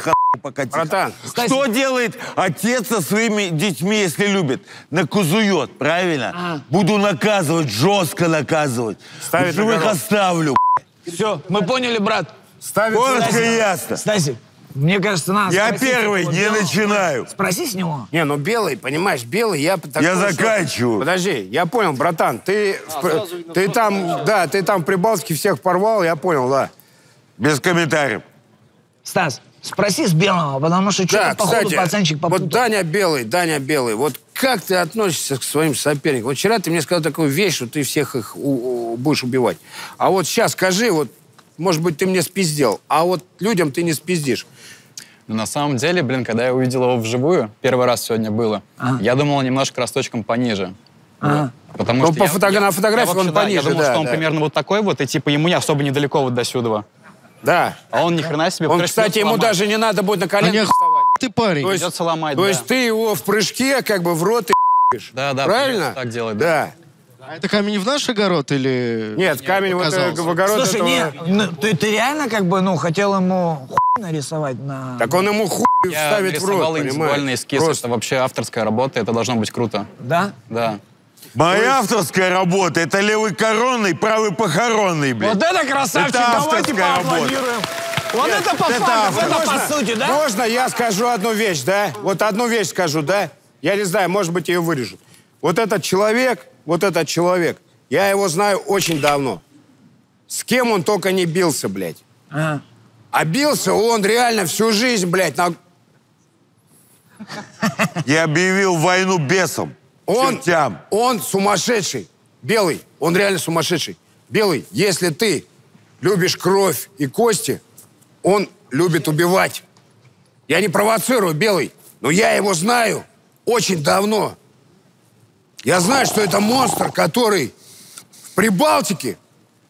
покатить. Братан, что делает отец со своими детьми, если любит? Накузует, правильно? А. Буду наказывать, жестко наказывать. Ставит Живых огород. оставлю. Все, мы поняли, брат. Ставит Коротко и ясно. Стасик, мне кажется, надо Я спросить первый, его не Белого. начинаю. Спроси с него. Не, ну белый, понимаешь, белый, я... такой, Я что- заканчиваю. Подожди, я понял, братан, ты, в- ты там, да, ты там в Прибалтике всех порвал, я понял, да. Без комментариев. Стас, спроси с Белого, потому что что-то Да, походу кстати, пацанчик попутал. вот Даня Белый, Даня Белый, вот как ты относишься к своим соперникам? Вот вчера ты мне сказал такую вещь, что ты всех их у- у- будешь убивать. А вот сейчас скажи, вот, может быть, ты мне спиздел, а вот людям ты не спиздишь. Но на самом деле, блин, когда я увидел его вживую, первый раз сегодня было, Ага. я думал немножко росточком пониже. Ага. Потому Ну, что по я- фото- я- на фотографиях я он вообще, да, пониже, Я думал, да, что он да. примерно вот такой вот, и типа ему не особо недалеко вот до сюда. Да. А он ни хрена себе. Он, короче, кстати, придется ему ломать. даже не надо будет на колено А не вставать. Ты парень. То есть, Придется ломать, то да. есть ты его в прыжке как бы в рот и Да, да, правильно? придется так делать, Да. А это камень в наш огород или... Нет, камень вот, э, в огород Слушай, этого- не, ну, ты, ты реально как бы, ну, хотел ему хуй нарисовать на... Так он ему хуй Я вставит в рисовал рот, индивидуальный понимаешь? эскиз. Просто. Это вообще авторская работа, это должно быть круто. Да? Да. Моя авторская работа — это левый коронный, правый похоронный, блядь. Вот это красавчик, Это давайте авторская работа. поаплодируем. Вот Нет, это по это факту, автор. это Можно- по сути, да? Можно я скажу одну вещь, да? Вот одну вещь скажу, да? Я не знаю, может быть, ее вырежут. Вот этот человек, вот этот человек, я его знаю очень давно. С кем он только не бился, блядь. Ага. А бился он реально всю жизнь, блядь, на... Я объявил войну бесам. Он, чертям. он сумасшедший. Белый, он реально сумасшедший. Белый, если ты любишь кровь и кости, он любит убивать. Я не провоцирую, Белый, но я его знаю очень давно. Я знаю, что это монстр, который в Прибалтике,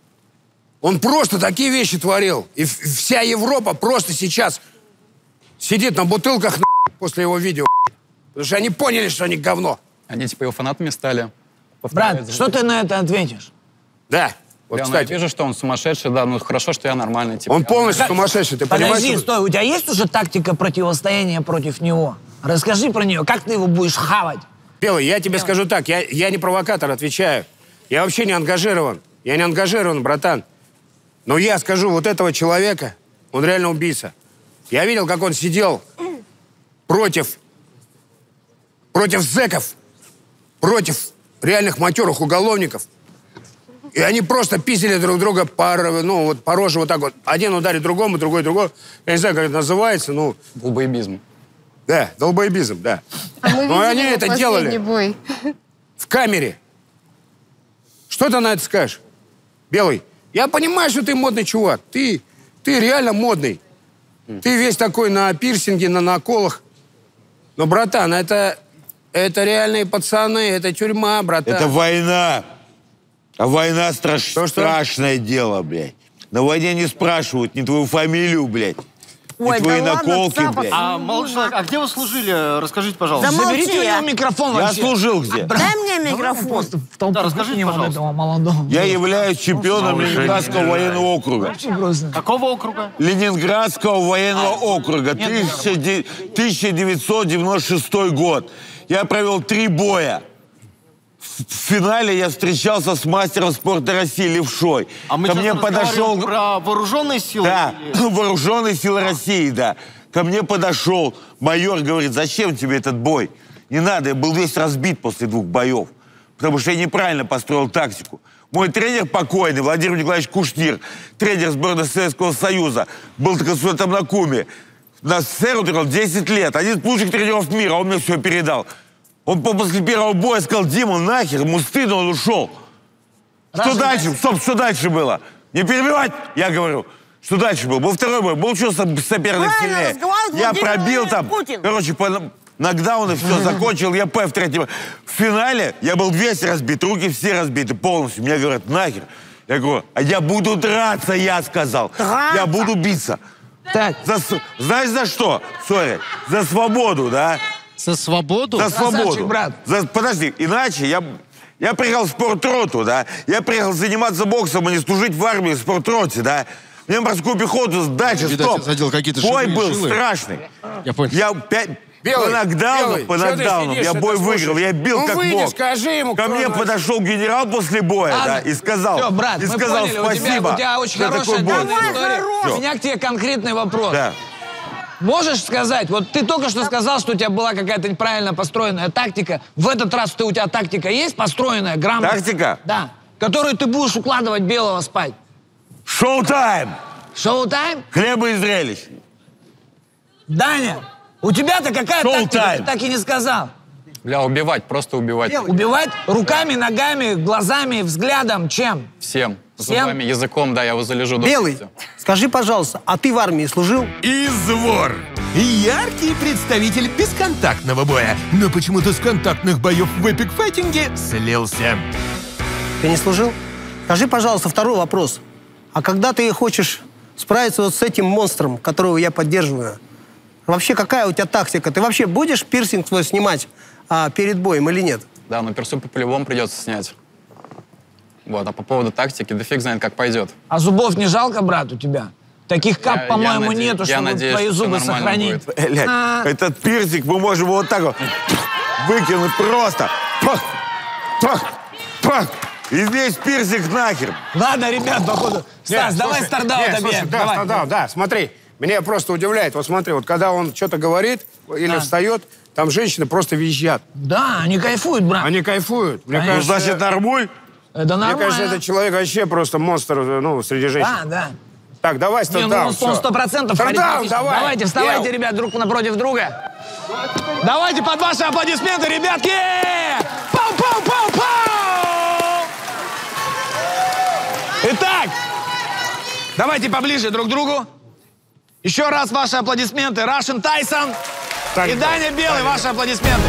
он просто такие вещи творил. И в- вся Европа просто сейчас сидит на бутылках нахуй, после его видео. Потому что они поняли, что они говно. Они типа его фанатами стали. Брат, что ты на это ответишь? Да. Вот, Я кстати, вижу, что он сумасшедший, да, ну хорошо, что я нормальный. Типа, он я- полностью сумасшедший, ты понимаешь? Подожди, стой, у тебя есть уже тактика противостояния против него? Расскажи про нее, как ты его будешь хавать? Белый, я тебе скажу так, я, я не провокатор, отвечаю. Я вообще не ангажирован. Я не ангажирован, братан. Но я скажу, вот этого человека, он реально убийца. Я видел, как он сидел против, против зэков, против реальных матерых уголовников. И они просто пиздили друг друга по, ну, вот, по роже вот так вот. Один ударит другому, другой другой. Я не знаю, как это называется, ну... Долбоебизм. Да, долбоебизм, да. А мы Но видели они его это последний делали бой. в камере. Что ты на это скажешь? Белый, я понимаю, что ты модный чувак. Ты, ты реально модный. Ты весь такой на пирсинге, на наколах. Но, братан, это, это реальные пацаны, это тюрьма, братан. Это война. А война страш... страшное дело, блядь. На войне не спрашивают ни твою фамилию, блядь, ни Ой, твои да ладно, наколки, цапаться блядь. А, молодой человек, а где вы служили? Расскажите, пожалуйста. Да Заберите молчи, у я. него микрофон Я вообще. служил где? Дай мне микрофон. Просто в толпу Да, расскажите, выкинем вот пожалуйста. этого молодого. Я являюсь чемпионом Ленинградского военного округа. Очень просто. Какого округа? Ленинградского военного округа, тысяча де- тысяча девятьсот девяносто шестой год. Я провел три боя. В в финале я встречался с мастером спорта России Левшой. А мы Ко сейчас мне подошел... разговариваем про вооруженные силы? Да, или- вооруженные силы России, да. Ко мне подошел майор, говорит, зачем тебе этот бой? Не надо, я был весь разбит после двух боев. Потому что я неправильно построил тактику. Мой тренер покойный, Владимир Николаевич Кушнир, тренер сборной Советского Союза, был консультантом на Куме. На СССР он тренировал десять лет, один из лучших тренеров мира, он мне все передал. Он после первого боя сказал, Дима, нахер, ему стыдно, он ушел. Что дальше? Стоп, что дальше было? Не перебивать, я говорю. Что дальше было? Был второй бой, был что соперник Правильно сильнее. разговаривает Я Владимир пробил Владимирович там, Путин. короче, по нокдауну все закончил, я П в третьем. В финале я был весь разбит, руки все разбиты полностью. Мне говорят, нахер. Я говорю, а я буду драться, я сказал. Драться? Я буду биться. Так. За, с- знаешь за что? Сори. За свободу, да? За свободу? За свободу. Красавчик, брат. За- подожди, иначе я... Я приехал в спортроту, да? Я приехал заниматься боксом, а не служить в армии, в спортроте, да? Мне морскую пехоту дальше, Видать, стоп. задел какие-то Бой шивые был жилы. страшный. Я понял. Я пять... Белый, по нокдауну, Белый, по чё ты нокдауну. сидишь, Я это бой слушаешь? выиграл, я бил Ну, как выйди, мог. скажи ему, Ко кто мне наш. подошел генерал после боя, Ладно. да, и сказал, Все, брат, и мы сказал поняли, у тебя, спасибо. у тебя очень за хорошая такой бой. длинная история. Всё. У меня к тебе конкретный вопрос. Да. Можешь сказать, вот ты только что сказал, что у тебя была какая-то неправильно построенная тактика. В этот раз ты, у тебя тактика есть построенная, грамотная? Тактика? Да. Которую ты будешь укладывать Белого спать. Шоу-тайм! Шоу-тайм? Хлеба и зрелищ. Даня, у тебя-то какая тактика? Ты Шоу-тайм. так и не сказал. Бля, убивать, просто убивать. Убивать руками, ногами, глазами, взглядом, чем? Всем. Всем? Зубами, языком, да, я его залежу до Белый, смерти. скажи, пожалуйста, а ты в армии служил? Извор. Яркий представитель бесконтактного боя, но почему-то с контактных боев в эпик-файтинге слился. Ты не служил? Скажи, пожалуйста, второй вопрос. А когда ты хочешь справиться вот с этим монстром, которого я поддерживаю, вообще какая у тебя тактика? Ты вообще будешь пирсинг свой снимать а, перед боем или нет? Да, но персу по-любому придется снять. Вот, а по поводу тактики, да фиг знает, как пойдет. А зубов не жалко, брат, у тебя? Таких кап, Я- я по-моему, наде- нету, я чтобы надеюсь, твои что зубы всё нормально сохранить. будет. Блядь, А. этот персик мы можем вот так вот выкинуть просто. Пах, пах, пах. И весь персик нахер. Ладно, ребят, походу. Стас, Нет, давай слушай, стартаут нет, слушай, объект. да, Давай. стартаут, да, смотри. Меня просто удивляет. Вот смотри, вот когда он что-то говорит или А. встает, там женщины просто визжат. Да, они кайфуют, брат. Они кайфуют. Мне Конечно. кажется, Ну, значит, нормуль? Это Мне нормально. кажется, этот человек вообще просто монстр, ну, среди женщин. Да, да. Так, давай Не, ну стартаут. он сто- сто процентов Стартаут, харизматичный. давай. Давайте, вставайте, Я- ребят, друг напротив друга. Давайте под ваши аплодисменты, ребятки! Пау-пау-пау-пау! Итак, давайте поближе друг к другу. Еще раз ваши аплодисменты. Рашен Тайсон и Даня Белый. Ваши аплодисменты.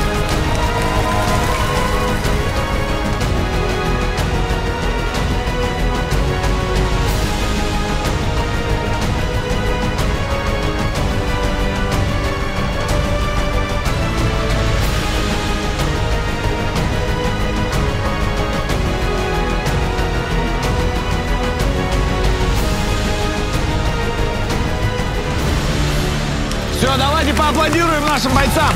Все, давайте поаплодируем нашим бойцам.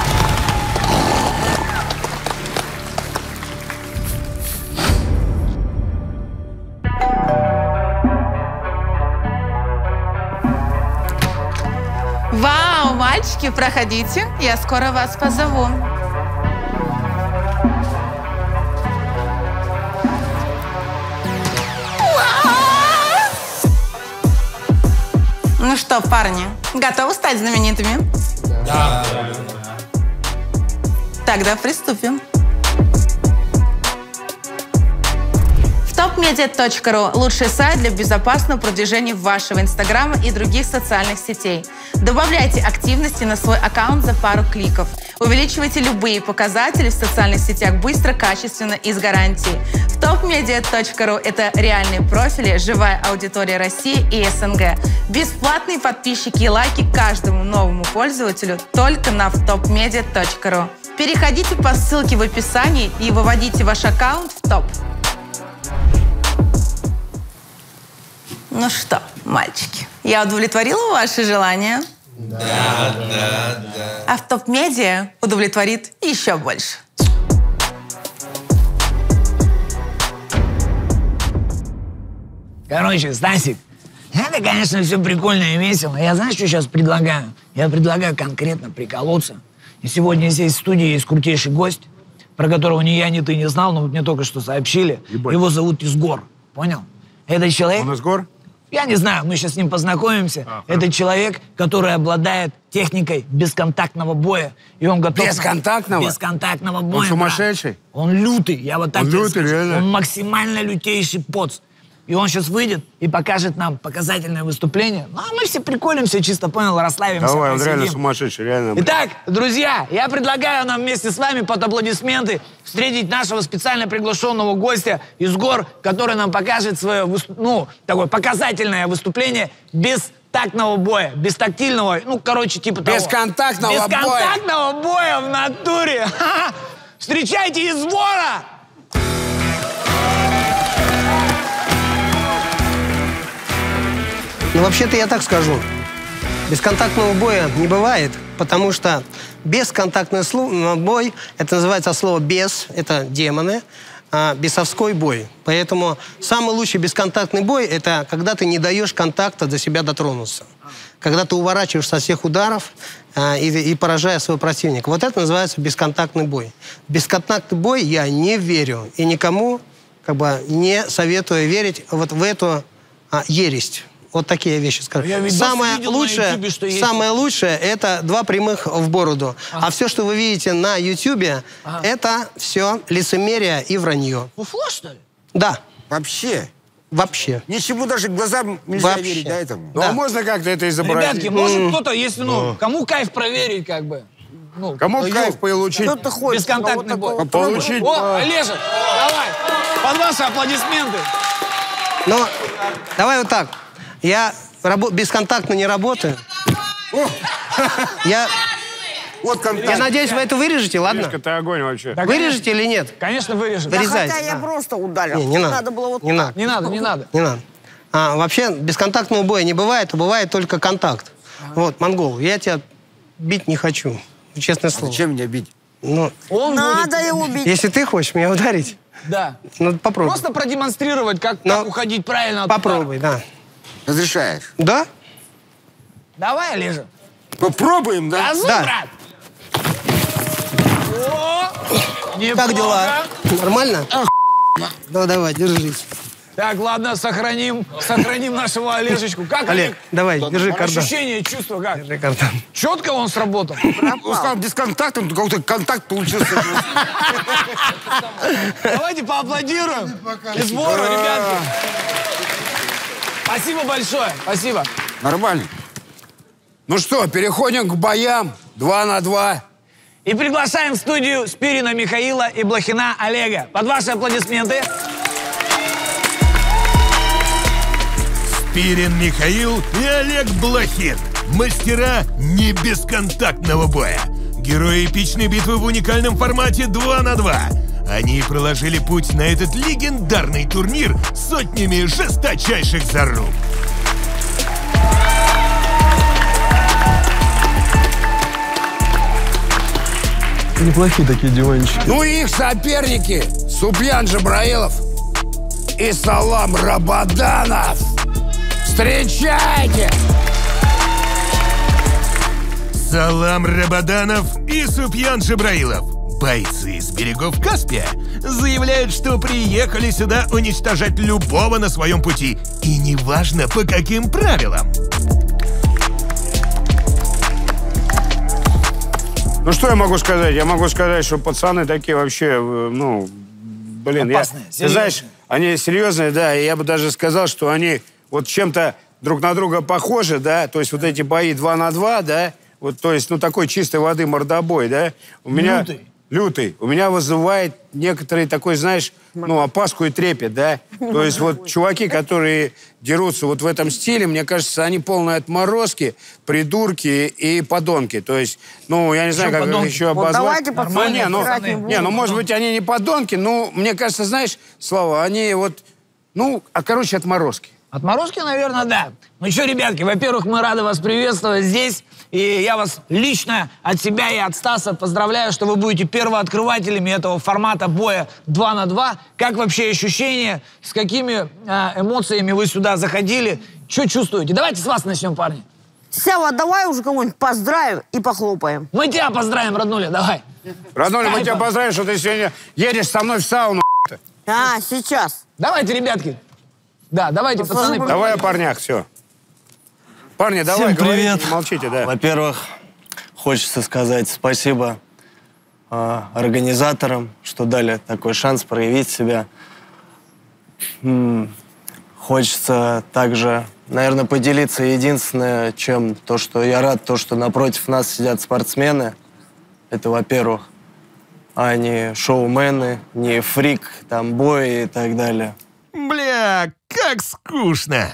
Вау, мальчики, проходите. Я скоро вас позову. Ну что, парни, готовы стать знаменитыми? Да. Тогда приступим. топ медиа точка ру – лучший сайт для безопасного продвижения вашего Инстаграма и других социальных сетей. Добавляйте активности на свой аккаунт за пару кликов. Увеличивайте любые показатели в социальных сетях быстро, качественно и с гарантией. В топ медиа точка ру – это реальные профили, живая аудитория России и СНГ. Бесплатные подписчики и лайки каждому новому пользователю только на в топ медиа точка ру. Переходите по ссылке в описании и выводите ваш аккаунт в топ. Ну что, мальчики, я удовлетворила ваши желания? Да, да, да. А в топ-медиа удовлетворит еще больше. Короче, Стасик, это, конечно, все прикольно и весело. Я знаешь, что сейчас предлагаю? Я предлагаю конкретно приколоться. И сегодня здесь в студии есть крутейший гость, про которого ни я, ни ты не знал, но вот мне только что сообщили. Ебать. Его зовут Изгор. Понял? Этот человек... Он из гор? Я не знаю, мы сейчас с ним познакомимся. А, Это человек, который обладает техникой бесконтактного боя. И он готов... Бесконтактного? Бесконтактного боя. Он да. сумасшедший? Он лютый, я вот так Он тебе лютый, скажу. реально? Он максимально лютейший поц. И он сейчас выйдет и покажет нам показательное выступление. Ну, а мы все приколимся, чисто понял, расслабимся. Давай, он посидим. реально сумасшедший, реально. блин. Итак, друзья, я предлагаю нам вместе с вами под аплодисменты встретить нашего специально приглашенного гостя из гор, который нам покажет свое, выс- ну, такое показательное выступление без тактного боя, без тактильного, ну, короче, типа того. Бесконтактного боя. Бесконтактного боя в натуре. Ха-ха. Встречайте Извора! Ну, вообще-то я так скажу. Бесконтактного боя не бывает, потому что бесконтактный бой, это называется слово «бес», это демоны, а бесовской бой. Поэтому самый лучший бесконтактный бой – это когда ты не даешь контакта до себя дотронуться. Когда ты уворачиваешься от всех ударов а, и, и поражая своего противника. Вот это называется бесконтактный бой. В бесконтактный бой я не верю и никому как бы, не советую верить вот в эту а, ересь. Вот такие вещи скажу. Самое лучшее, YouTube, самое лучшее это два прямых в бороду. Ага. А все, что вы видите на Ютубе, ага. это все лицемерие и вранье. Фуфло, что ли? Да. Вообще? Вообще. Ничего даже глазам нельзя Вообще. верить, да, этому? Ну, да. а можно как-то это изобразить? Ребятки, может mm. кто-то, если, ну, кому кайф проверить, как бы. Ну, кому ну, кайф получить? Что-то хочешь. Бесконтактный бой. Вот получить. О, Олежа, давай. Под ваши аплодисменты. Ну, давай вот так. Я рабо- бесконтактно не работаю. Я... Вот контакт. Я надеюсь, вы это вырежете, ладно? Мишка, ты огонь вообще. Да, вырежете или нет? Конечно, вырежем. Вырезайте. Да, хотя я да. просто ударил. Не, не надо. Надо было вот не так. надо. Не надо, не надо. Не надо. А, вообще, бесконтактного боя не бывает, а бывает только контакт. А-а-а. Вот, монгол, я тебя бить не хочу. Честное слово. Зачем меня бить? Ну, Он надо его бить. Если ты хочешь меня ударить, да. ну попробуй. Просто продемонстрировать, как, Но как уходить правильно от попробуй, удара. да. Разрешаешь? Да? Давай, Олежа. Попробуем, да? Газу, Да. брат. О, Как дела? Нормально? Ну, давай, держись. Так, ладно, сохраним, сохраним нашего Олежечку. Как, Олег, Олег? давай, держи кардан. Ощущение, чувство как? Держи кардан. Четко он сработал? Он сказал бесконтактным, какой-то контакт получился. Давайте поаплодируем. И сбору, ребятки. Спасибо большое, спасибо. Нормально. Ну что, переходим к боям. Два на два. И приглашаем в студию Спирина Михаила и Блохина Олега. Под ваши аплодисменты. Спирин Михаил и Олег Блохин. Мастера не бесконтактного боя. Герои эпичной битвы в уникальном формате два на два. Они проложили путь на этот легендарный турнир сотнями жесточайших заруб. Неплохие такие диванчики. Ну и их соперники Супьян Джабраилов и Салам Рабаданов. Встречайте! Салам Рабаданов и Супьян Джабраилов. Бойцы с берегов Каспия заявляют, что приехали сюда уничтожать любого на своем пути. И неважно, по каким правилам. Ну, что я могу сказать? Я могу сказать, что пацаны такие вообще, ну, блин, опасные, я, ты знаешь, они серьезные, да, и я бы даже сказал, что они вот чем-то друг на друга похожи, да, то есть вот эти бои два на два, да, вот, то есть, ну, такой чистой воды мордобой, да, у меня... Лютый. Лютый. У меня вызывает некоторый такой, знаешь, ну, опаску и трепет, да? То есть вот чуваки, которые дерутся вот в этом стиле, мне кажется, они полные отморозки, придурки и подонки. То есть, ну, я не знаю, как их еще обозвать. Вот давайте, пацаны, ну, не, ну, не, не, ну, может быть, они не подонки, но мне кажется, знаешь, Слава, они вот, ну, а, короче, отморозки. Отморозки, наверное, да. Ну что, ребятки, во-первых, мы рады вас приветствовать здесь. И я вас лично от себя и от Стаса поздравляю, что вы будете первооткрывателями этого формата боя два на два. Как вообще ощущения? С какими э, эмоциями вы сюда заходили? Что чувствуете? Давайте с вас начнем, парни. Сява, давай уже кого-нибудь поздравим и похлопаем. Мы тебя поздравим, роднуля, давай. Роднуля, мы тебя поздравим, что ты сегодня едешь со мной в сауну. А, сейчас. Давайте, ребятки. Да, давайте, пацаны. Давай о парнях, все. Парни, давай, Всем привет. говорите, не молчите, да. Во-первых, хочется сказать спасибо э, организаторам, что дали такой шанс проявить себя. М-м, хочется также, наверное, поделиться единственное, чем то, что я рад, то, что напротив нас сидят спортсмены. Это, во-первых, а не шоумены, не фрик, там, бой и так далее. Бля, как скучно.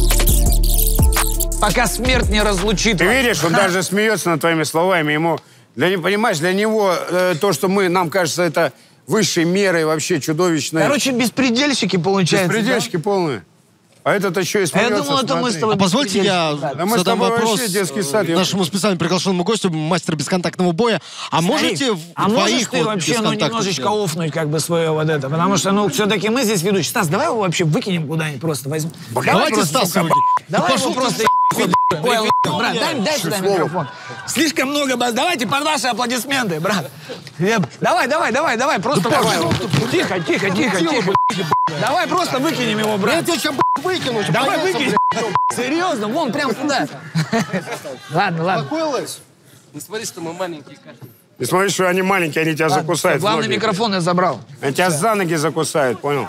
Пока смерть не разлучит. Ты видишь, он даже смеется над твоими словами. Ему Для него, понимаешь, для него э, то, что мы, нам кажется, это высшей мерой вообще чудовищной. Короче, беспредельщики получается. Беспредельщики да? полные. А этот еще и смеется, я думал, это мы с тобой... А позвольте я да мы задам вопрос сад, нашему специально приглашенному гостю, мастеру бесконтактного боя. А Смотри, можете а двоих можешь ты вот вообще ну, немножечко офнуть как бы свое вот это? Потому что, ну, все-таки мы здесь ведущие. Стас, давай его вообще выкинем куда-нибудь просто, возьмем. Давайте Стаса выкинем. Давай его просто... Ой, брат, дай, дай сюда микрофон. Слишком много... Давайте под ваши аплодисменты, брат. Давай, давай, давай, давай, просто давай. Тихо, тихо, тихо, тихо. Давай просто выкинем его, брат. Я тебя сейчас выкину. Давай выкинем. Серьезно, вон прям туда. Ладно, ладно. Успокоилась? Не смотри, что мы маленькие. Не смотри, что они маленькие, они тебя ладно, закусают. Главный ноги. микрофон я забрал. Они тебя за ноги закусают, понял?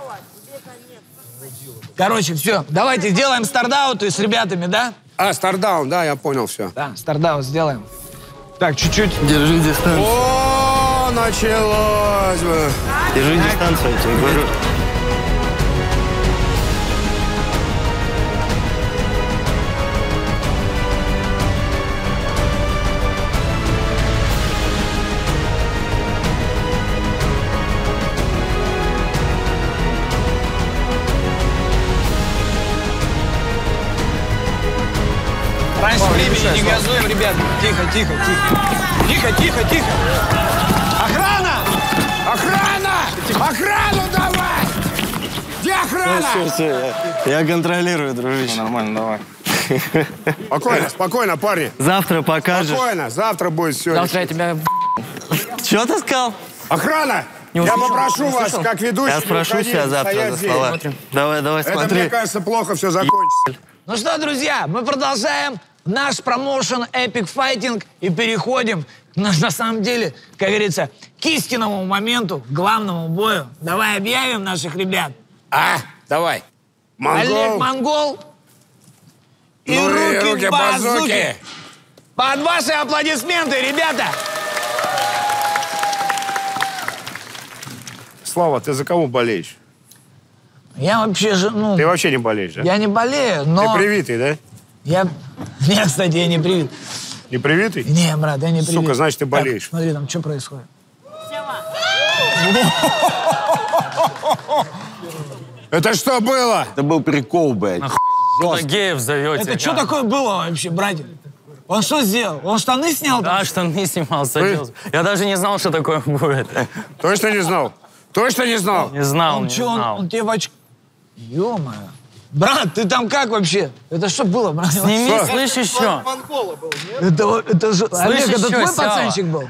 Короче, все, давайте сделаем стардаут с ребятами, да? А, стардаун, да, я понял, все. Да, стардаут сделаем. Так, чуть-чуть. Держи дистанцию. О, началось бы. Держи дистанцию, я тебе говорю. Раньше времени не газуем, ребят. Тихо, тихо, тихо. Тихо, тихо, тихо. Охрана! Охрана! Охрану давай! Где охрана? Все, все, я, я контролирую, дружище. Нормально, давай. Спокойно, спокойно, парни. Завтра покажешь. Спокойно, завтра будет все. Завтра я тебя... Что ты сказал? Охрана! Не я услышал, попрошу не вас, услышал. как ведущий, Я спрошу тебя завтра за слова. Давай, давай, Это, смотри. мне кажется, плохо все закончится. Ну что, друзья, мы продолжаем наш промоушен Epic Fighting и переходим на, на самом деле, как говорится, к истинному моменту, к главному бою. Давай объявим наших ребят. А, давай. Монгол. Олег Монгол и Ну и руки, руки базуки. базуки. Под ваши аплодисменты, ребята. Слава, ты за кого болеешь? Я вообще же, ну... Ты вообще не болеешь, да? Я не болею, но... Ты привитый, да? Я... Нет, кстати, я не привит. Не привитый? Не, брат, я не привит. Сука, значит, ты болеешь. Так, смотри, там что происходит. Это что было? Это был прикол, блядь. На геев зовете. Это что такое было вообще, братья? Он что сделал? Он штаны снял? Да, штаны снимал, садился. Я даже не знал, что такое будет. Точно не знал? Точно не знал? Не знал, Он не что, он, знал. он тебе в очко... Ё-моё. Брат, ты там как вообще? Это что было, брат? Сними, Что? слышишь, что? Это, это же... Олег, это чё, твой Сява? пацанчик был?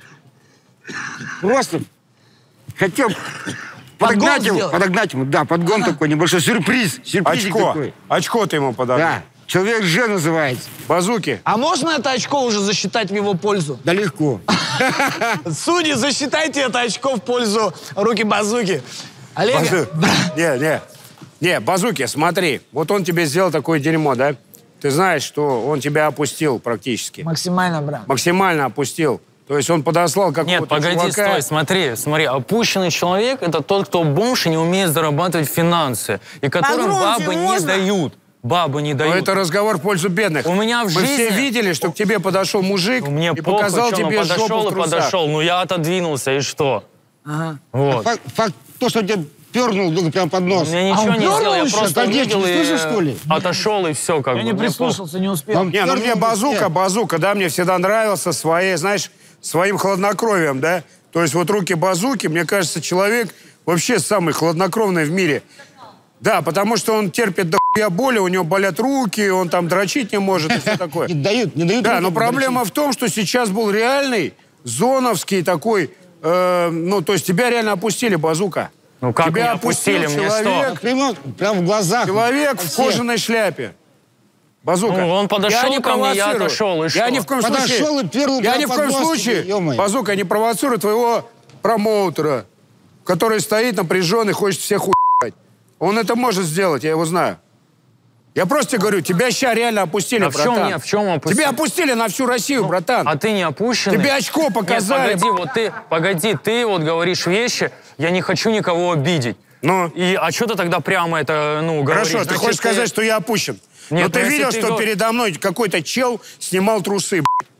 Просто хотел подогнать ему, сделать? подогнать ему, да, подгон такой, небольшой сюрприз. Сюрпризик Очко. такой. Очко ты ему подал. Да, человек же называется. Базуки. А можно это очко уже засчитать в его пользу? Да легко. Судьи, засчитайте это очко в пользу руки базуки. Олег, Базу- Не, не. Не, базуки, смотри. Вот он тебе сделал такое дерьмо, да? Ты знаешь, что он тебя опустил практически. максимально, брат. Максимально опустил. То есть он подослал какого-то Нет, погоди, чувака. стой, смотри, смотри. Опущенный человек — это тот, кто бомж и не умеет зарабатывать финансы. И которым Погромче бабы не можно? дают. Бабы не Но дают. это разговор в пользу бедных. У меня в Мы жизни... все видели, что к тебе подошел мужик Мне и похуй, показал что он тебе подошел жопу в и трусах. подошел. Ну, я отодвинулся, и что? Ага. Вот. Факт, факт, то, что тебе пернул ну, прям под нос. Я А ничего он не пернул сделал, я еще? просто Конечно, увидел не и слышишь, что ли? отошел, и все как Я бы. не Мне прислушался, не успел. Вам Не, ну мне пернул базука, быстрее. базука, да, мне всегда нравился своей, знаешь, своим хладнокровием, да? То есть вот руки базуки, мне кажется, человек вообще самый хладнокровный в мире. Да, потому что он терпит до хуя боли, у него болят руки, он там дрочить не может и все такое. Не дают, не дают. Да, руки но проблема подрочить. в том, что сейчас был реальный зоновский такой, э, ну, то есть тебя реально опустили, базука. Ну как тебя меня опустили? опустил Мне что? человек, Прямо, прям в глазах. человек в Всех. кожаной шляпе. Базука. Ну, он подошел я не ко мне, я провоцирую. отошел, и Я что? ни в коем Подошел случае... и пернул Я прямо ни в под коем нос тебе, случае, ё-моё. Базука, не провоцирую твоего промоутера, который стоит напряженный, хочет всех уебать. Он это может сделать, я его знаю. Я просто тебе говорю, тебя ща реально опустили, А в чем братан. я- в чем опустили? Тебя опустили на всю Россию, братан. А ты не опущенный? Тебе очко показали. Нет, погоди, вот ты, погоди, ты вот говоришь вещи, я не хочу никого обидеть. Ну? И, а что ты тогда прямо это, ну, говоришь? Хорошо, ты Значит, хочешь сказать, что я опущен? Нет, Но ты ну, если видел, ты что го- передо мной какой-то чел снимал трусы, б***ь?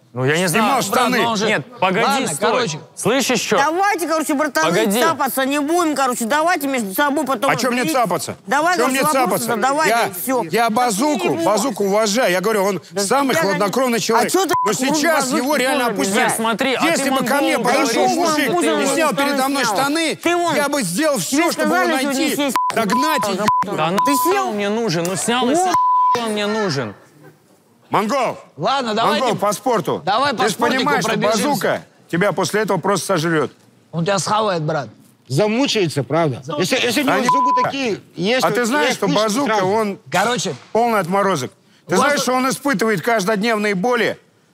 Ну, я не Снимал знаю. штаны. Брат, же... Нет, погоди, Ладно, стой. короче. Слышишь, что? Давайте, короче, братаны, Погоди. цапаться не будем, короче. Давайте между собой потом... А что мне цапаться? Давай, Что короче, мне вопросы цапаться? задавайте, Я, все. я базуку, базуку уважаю. Я говорю, он самый я- хладнокровный А человек. чё ты Но хуй сейчас базуки его реально тоже опустили. Нет, смотри, а Если ты бы ко мне монгол подошел говоришь, мужик что ты и его снял штаны передо мной снял. штаны, Ты вон, я бы сделал тебе все, чтобы его сказали, что найти, здесь есть догнать и Да Ты нахуй снял? он мне нужен? Ну снял и Вот. снял, он мне нужен. Монгол, Ладно, давайте. Монгол, по спорту. Давай по Ты же спортику понимаешь, что пробежимся. базука тебя после этого просто сожрет. Он тебя схавает, брат. Замучается, правда. Если, если у него Они- зубы такие... Есть, А ты знаешь, что базука, он Короче, полный отморозок. Ты У вас знаешь, тут- что он испытывает каждодневные боли?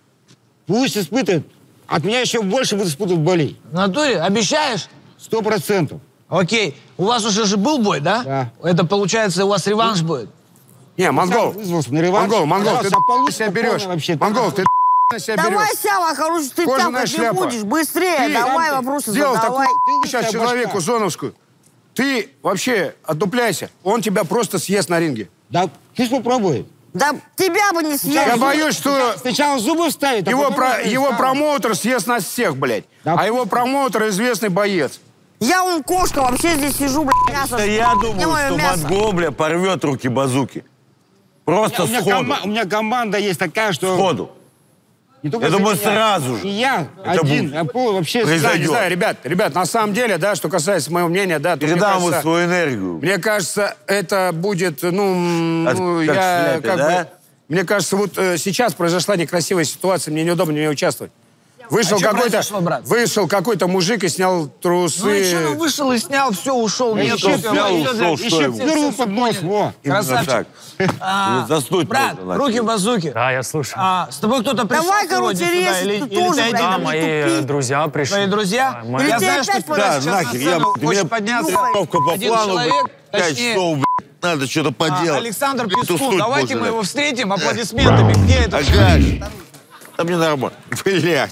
Пусть испытывает. От меня еще больше будет испытывать болей. в натуре, обещаешь? Сто процентов. Окей. У вас уже же был бой, да? Да. Это, получается, у вас реванш будет? Не, Монгол, Вызвался на реванш. Монгол, Монгол, ты Пожалуйста, на получше себя берешь. спокойно вообще. Монгол, ты на себя Давай, берешь. Сява, короче, ты Кожаная тяпать не шляпа. будешь. Быстрее, Ты давай сам вопросы сделал задавай. такую Ты сейчас лысая человеку башка. зоновскую. Ты вообще отдупляйся. Он тебя просто съест на ринге. Да, пусть попробует. Да тебя бы не съели. Я боюсь, что Сначала зубы вставит, а его, потом про- уже его сам. промоутер съест нас всех, блядь. Да. А его промоутер известный боец. Я вон кошка, вообще здесь сижу, блядь, мясо. Да я Где думаю, мое что мясо? Монгол, бля, порвет руки базуки. Просто У меня, сходу. кома- у меня команда есть такая, что... Сходу. Не только Я за думаю, меня. сразу же И я это один, будет. а Пол вообще... Да, не Произойдет. знаю, ребят, ребят, на самом деле, да, что касается моего мнения, да, то мне Передам ему кажется, свою энергию. мне кажется, это будет, ну, От- ну, как в я шляпе, как да? бы, мне кажется, вот э, сейчас произошла некрасивая ситуация, мне неудобно в ней участвовать. Вышел А чё какой-то, произошло, брат? вышел какой-то мужик и снял трусы. Ну и что, ну вышел и снял, все, ушел. Нет, что, всё, снял, всё, ушел, всё, что всё, ему? всё, Первый всё, поднос, понял. во. Красавчик. Так. А, Заснуть брат, можно, руки в базуке. Да, я слушаю. А, с тобой кто-то пришел Давай, сегодня короче, сюда, резь, или, ты или тоже, ты блядь, один? Да, не мои тупи. друзья пришли. Твои друзья? Да, мои- Или Я ты знаю, что опять ты Да, сейчас на нахер, я, сцену ты хочешь мне подняться. тренировка по Один плану, человек, блядь, пять точнее, часов, блядь, надо что-то а, поделать. Александр Эту Пескун, суть давайте можно мы его дать. встретим аплодисментами. Где это? Ага. Да мне нормально. Бля.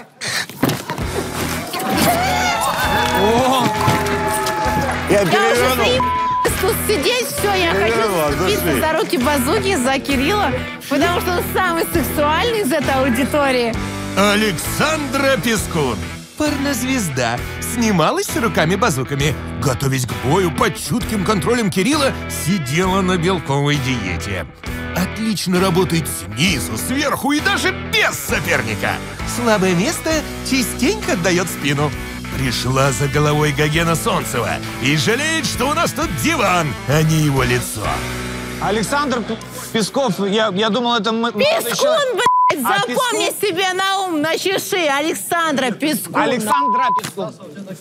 Я перевернул. Тут сидеть, все, я хочу Ладно, зацепиться дошли. за руки базуки, за Кирилла, потому что он самый сексуальный из этой аудитории. Александра Пескун. Порнозвезда. Снималась с руками-базуками. Готовясь к бою под чутким контролем Кирилла, сидела на белковой диете. Отлично работает снизу, сверху и даже без соперника. Слабое место частенько отдает спину. Пришла за головой Гогена Солнцева и жалеет, что у нас тут диван, а не его лицо. Александр Песков, я, я думал, это мы... молодой человек. Пескун, блядь, А, запомни Пескун? себе на ум, начеши. Александра Пескун. Александра Пескун.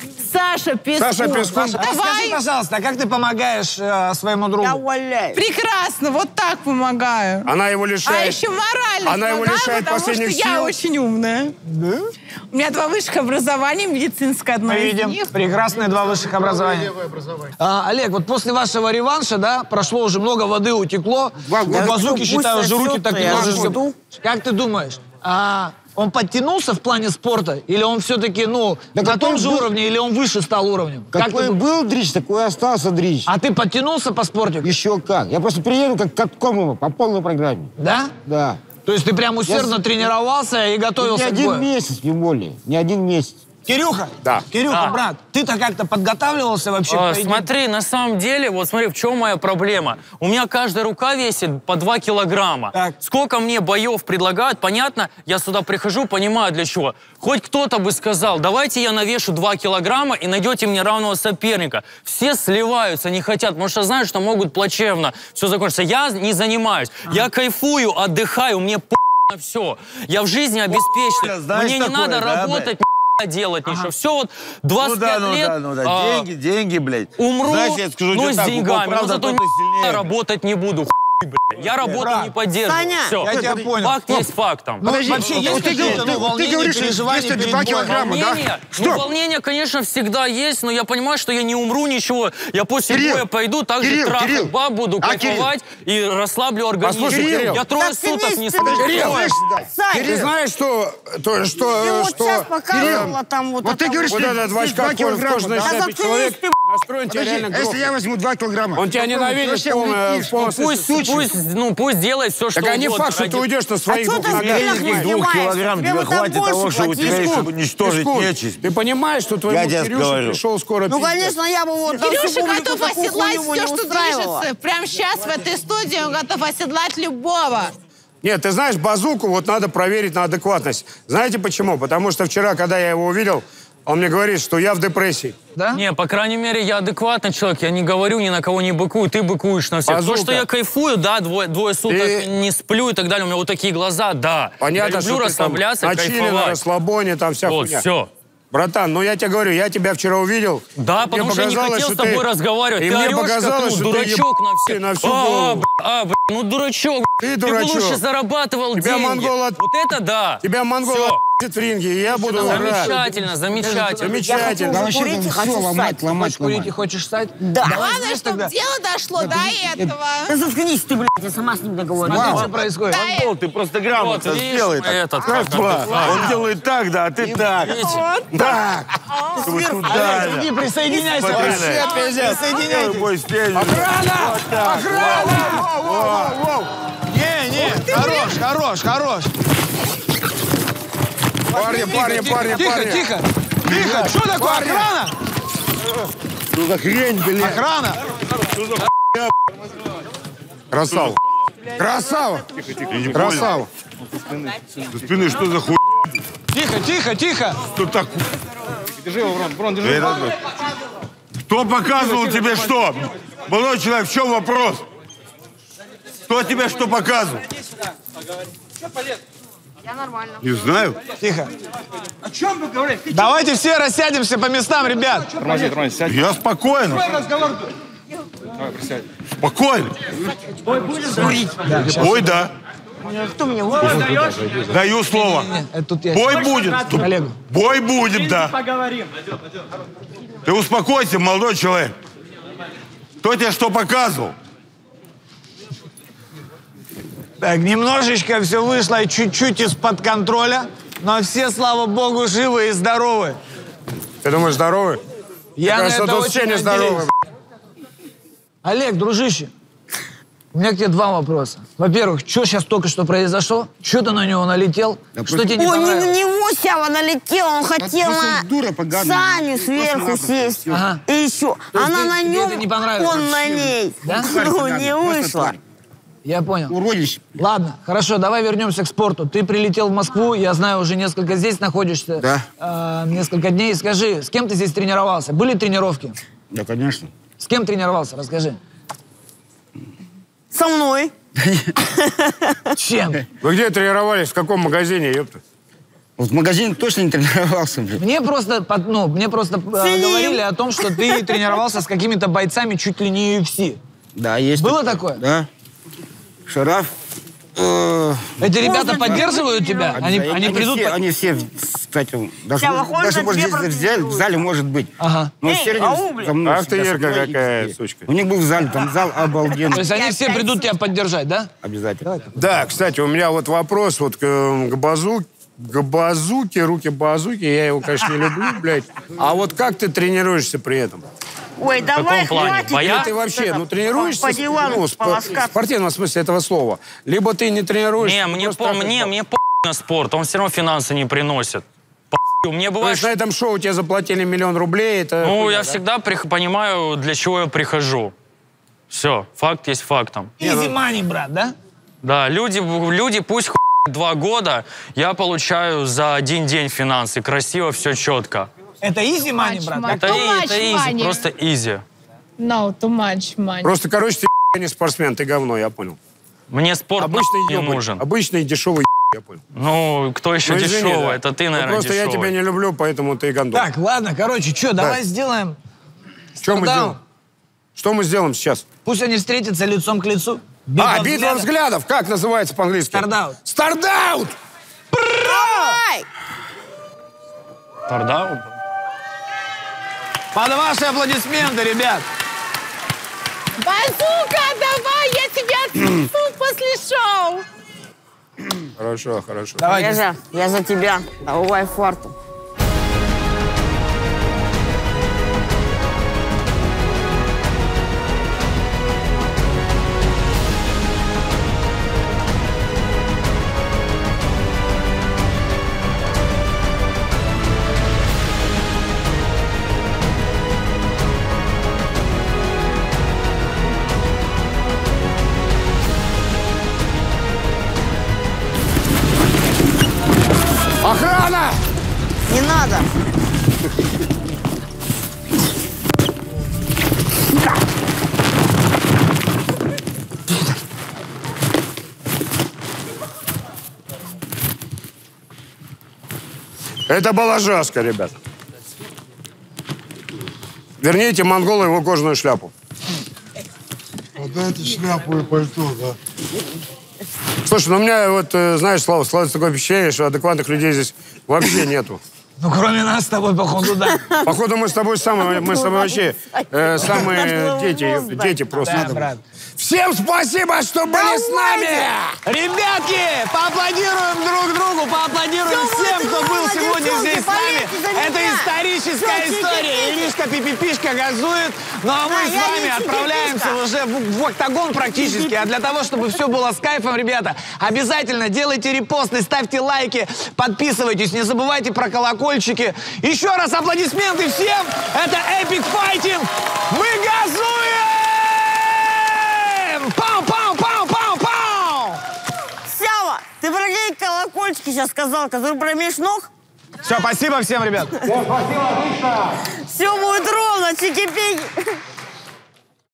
Саша Пескун. Саша Пескун. Саша, скажи, Давай. пожалуйста, а как ты помогаешь э, своему другу? Да валяй. Прекрасно, вот так помогаю. Она его А лишает. еще морально Она его помогаю, лишает потому последних что я сил. очень умная. Да? У меня два высших образования, медицинское одно Мы из видим них. прекрасные два высших образования. А, Олег, вот после вашего реванша, да, прошло уже много воды, утекло. У базуки, пусть считаю, уже руки сосёт, так я немножечко... жду. Как ты думаешь, а, он подтянулся в плане спорта? Или он все-таки, ну, Да на том какой же был- уровне, или он выше стал уровнем? Как ты Какой думаешь? был дрищ, такой и остался дрищ. А ты подтянулся по спортику? Еще как. Я просто приеду как к Комову по полной программе. Да? Да. То есть ты прям усердно Я- тренировался и Не готовился к один бою? месяц, не более. Не один месяц. Кирюха, Да. Кирюха, Да. брат, ты-то как-то подготавливался вообще к А, поединку? смотри, на самом деле, вот смотри, в чем моя проблема. У меня каждая рука весит по два килограмма. Так. Сколько мне боев предлагают, понятно, я сюда прихожу, понимаю для чего. Хоть кто-то бы сказал, давайте я навешу два килограмма и найдете мне равного соперника. Все сливаются, не хотят, потому что знают, что могут плачевно все закончиться. Я не занимаюсь, я кайфую, отдыхаю, мне по на все. Я в жизни обеспечен. знаешь Мне не такое, надо да, работать, делать ничего. Все вот Ну двадцать да, пять ну лет. да, ну да. а, Деньги, деньги, блядь. Умру, Знаешь, я скажу но тебе с так, у кого деньгами, но правда, зато тот и ни сильнее. работать не буду. Хуй, блядь. Я работу брат, не поддерживаю. Саня, Все. я тебя понял. Факт есть фактом. Ну, вообще есть вот ты какие-то, говоришь, ну, ты- ты волнения, говоришь, переживания если перед два боем? килограмма, да? Волнение, ну, Стоп. волнение, конечно, всегда есть, но я понимаю, что я не умру, ничего. Я после Кирилл, боя пойду, так же Кирилл, трахать Кирилл. баб буду, А, кайфовать и расслаблю организм. Послушай, Кирилл. Я трое Так ты суток весь не ты сплю. Кирилл, Сань, ты знаешь, что... То, что, ты вот что сейчас показывала там вот Вот ты это говоришь, вот что этот в здесь очках два килограмма, кожаной да? Да шляпе заткнись человек ты, настроен тебя Подожди, реально а если грохнуть. я возьму два килограмма? Он тебя Попробуй, ненавидит вообще полное- улетишь. полностью. Пусть, Сучий. пусть ну, пусть делает все, что Так а не угодно. факт, что ты уйдешь на своих А двух что ты ногах. Этих двух килограмм тебе хватит того, чтобы тебя, чтобы уничтожить Искун, нечисть. ты понимаешь, что твоему Я тебе Кирюше говорю. пришел скоро Ну, пиздец? конечно, я бы вот... Кирюша публику готов такую оседлать хуйню все, не что устраивала. движется. Прямо сейчас в этой студии он готов оседлать любого. Нет, ты знаешь, базуку вот надо проверить на адекватность. Знаете почему? Потому что вчера, когда я его увидел, он мне говорит, что я в депрессии. Да? Не, по крайней мере, я адекватный человек. Я не говорю ни на кого не быкую, ты быкуешь на всех. Базука. То, что я кайфую, да, двое, двое суток Ты- не сплю и так далее, у меня вот такие глаза, да. Понятно, я люблю что расслабляться, ты там на чили, на кайфовать. расслабоне, там вся Вот, хуйня. все. Братан, ну я тебе говорю, я тебя вчера увидел. Да, Мне потому что я не показалось, хотел с что ты- тобой разговаривать. И ты мне орешь, показалось, как, ну, что дурачок ты на еб- всех. на всю а, голову. б- а, б- ну дурачок. Ты Ты дурачок. бы лучше зарабатывал Тебя деньги. монгол от- Вот это да. Тебя монгол Всё. от***ет в ринге, и я буду рад. Замечательно, замечательно. Замечательно. Я хочу курить и хочу ссать. Хочешь курить и хочешь стать? Да. Главное, чтобы дело дошло до этого. Да заткнись ты, блядь, я сама с ним договорюсь. Смотри, что происходит. Монгол, ты просто грамотно Вот, видишь, сделай так. этот, Раз, как два. отдыхает. Он делает так, да, а ты так. Так. Чтобы туда, да. Иди, присоединяйся. Смотри, Вообще, да. пиздец. Ой, бой, стель. Охрана! Вот так. Охрана! Не, не, хорош, хорош, хорош. Парни, парни, парни, Тихо, парни. тихо, тихо. Что такое охрана? Что за хрень, блин? Охрана. Красава. Красава. Красава. Со спины что за хуй? Тихо, тихо, тихо. Что так? Держи его, Брон, Брон, держи. Кто показывал тебе что? Молодой человек, в чем вопрос? Кто тебе что показывал? Я нормально. Не знаю. Тихо. Давайте все рассядемся по местам, ребят. Я спокойно. Спокойно. Ой, да. Кто мне лапу? Даю слово. Бой будет. Коллегу. Бой будет, да. Ты успокойся, молодой человек. Кто тебе что показывал? Так, немножечко все вышло чуть-чуть из-под контроля, но все, слава богу, живы и здоровы. Ты думаешь, здоровый? Я Мне на кажется, это тут очень все не здоровы. надеюсь. Олег, дружище, у меня к тебе два вопроса. Во-первых, что сейчас только что произошло? Что ты на него налетел? Что тебе не Ой, не на понравилось? него Сява налетел, он хотел на Саню сверху сесть. Ага. И еще. То есть Она ты- на тебе нем, это не понравилось? он на ней. Да? Ну, не вышло. Я понял. Уродище. Ладно, хорошо, давай вернемся к спорту. Ты прилетел в Москву, я знаю, уже несколько здесь находишься. Да. э, несколько дней. Скажи, с кем ты здесь тренировался? Были тренировки? Да, конечно. С кем тренировался? Расскажи. Со мной. Чем? Вы где тренировались? В каком магазине, ёпта? Вот в магазине точно не тренировался, блин. Мне просто, под- ну, мне просто э, говорили о том, что ты тренировался с какими-то бойцами чуть ли не ю эф си. Да, есть. Было такое? Да. Шараф. э, Эти ребята поддерживают тебя? Они, обязательно. они придут... все, по- они все, кстати, даже, Ща, может- выходит, даже на может, тебе здесь в зале, в зале может быть. Ага. Но Эй, все ау, рядом блин. со мной. Ах ты, всегда Ирка, со мной, какая и- сучка. У них был в зале, там зал обалденный. То есть они все придут тебя поддержать, да? Обязательно. Да, кстати, у меня вот вопрос вот к, э, к базу, к базуке, руки базуки. Я его, конечно, не люблю, блядь. А вот как ты тренируешься при этом? Ой, давай, хватит. Или ты вообще, ну, тренируешься? По дивану ну, спо- полоскаться. в спортивном смысле этого слова. Либо ты не тренируешься. Не, мне, просто по, так мне, вот. мне по на спорт, он все равно финансы не приносит. По мне То бывает, есть на этом шоу тебе заплатили миллион рублей, это... ну, хуйня, я да? всегда прих- понимаю, для чего я прихожу. Все, факт есть фактом. Изи мани, брат, да? Да, люди, люди пусть хуй два года, я получаю за один день финансы. Красиво, все четко. Это изи мани, брат? Это, Too и- much это изи, money. просто изи. No, too much money. Просто, короче, ты не спортсмен, ты говно, я понял. Мне спорт Обычный не ебань, нужен. Обычный дешевый я понял. Ну, кто еще Ну, извини, дешевый? да. Это ты, Ну, наверное, просто я дешевый. тебя не люблю, поэтому ты гондон. Так, ладно, короче, что, давай сделаем... Что мы Стартаун. делаем? Что мы сделаем сейчас? Пусть они встретятся лицом к лицу. А, битва взглядов. Как называется по-английски? Стардаут. Стардаут! Давай! Тардаут? Под ваши аплодисменты, ребят. Базука, давай, я тебя отсосу после шоу. Хорошо, хорошо. Давайте. Лежа, я за тебя. Давай фарту. Алена! Не надо. Это была жестко, ребят. Верните монголу его кожаную шляпу. Отдайте шляпу и пальто, да. Слушай, ну у меня вот, знаешь, Слава, складывается такое впечатление, что адекватных людей здесь вообще нету. Ну, кроме нас с тобой, походу, да. Походу, мы с тобой самые, мы с тобой вообще э, самые дети, дети просто. Да, брат. Всем спасибо, что были с нами! Ребятки, поаплодируем друг другу, поаплодируем всем, кто был сегодня здесь с нами. Это историческая история. Иришка Пипипишка газует. Ну а мы с вами отправляемся уже в октагон практически. А для того, чтобы все было с кайфом, ребята, обязательно делайте репосты, ставьте лайки, подписывайтесь, не забывайте про колокольчики. Еще раз аплодисменты всем. Это Epic Fighting. Мы газуем! Пау-пау-пау-пау-пау! Сява, ты про какие колокольчики сейчас сказал, который промеж ног? Все, спасибо всем, ребят. Всем спасибо, отлично. Все будет ровно, чики-пики.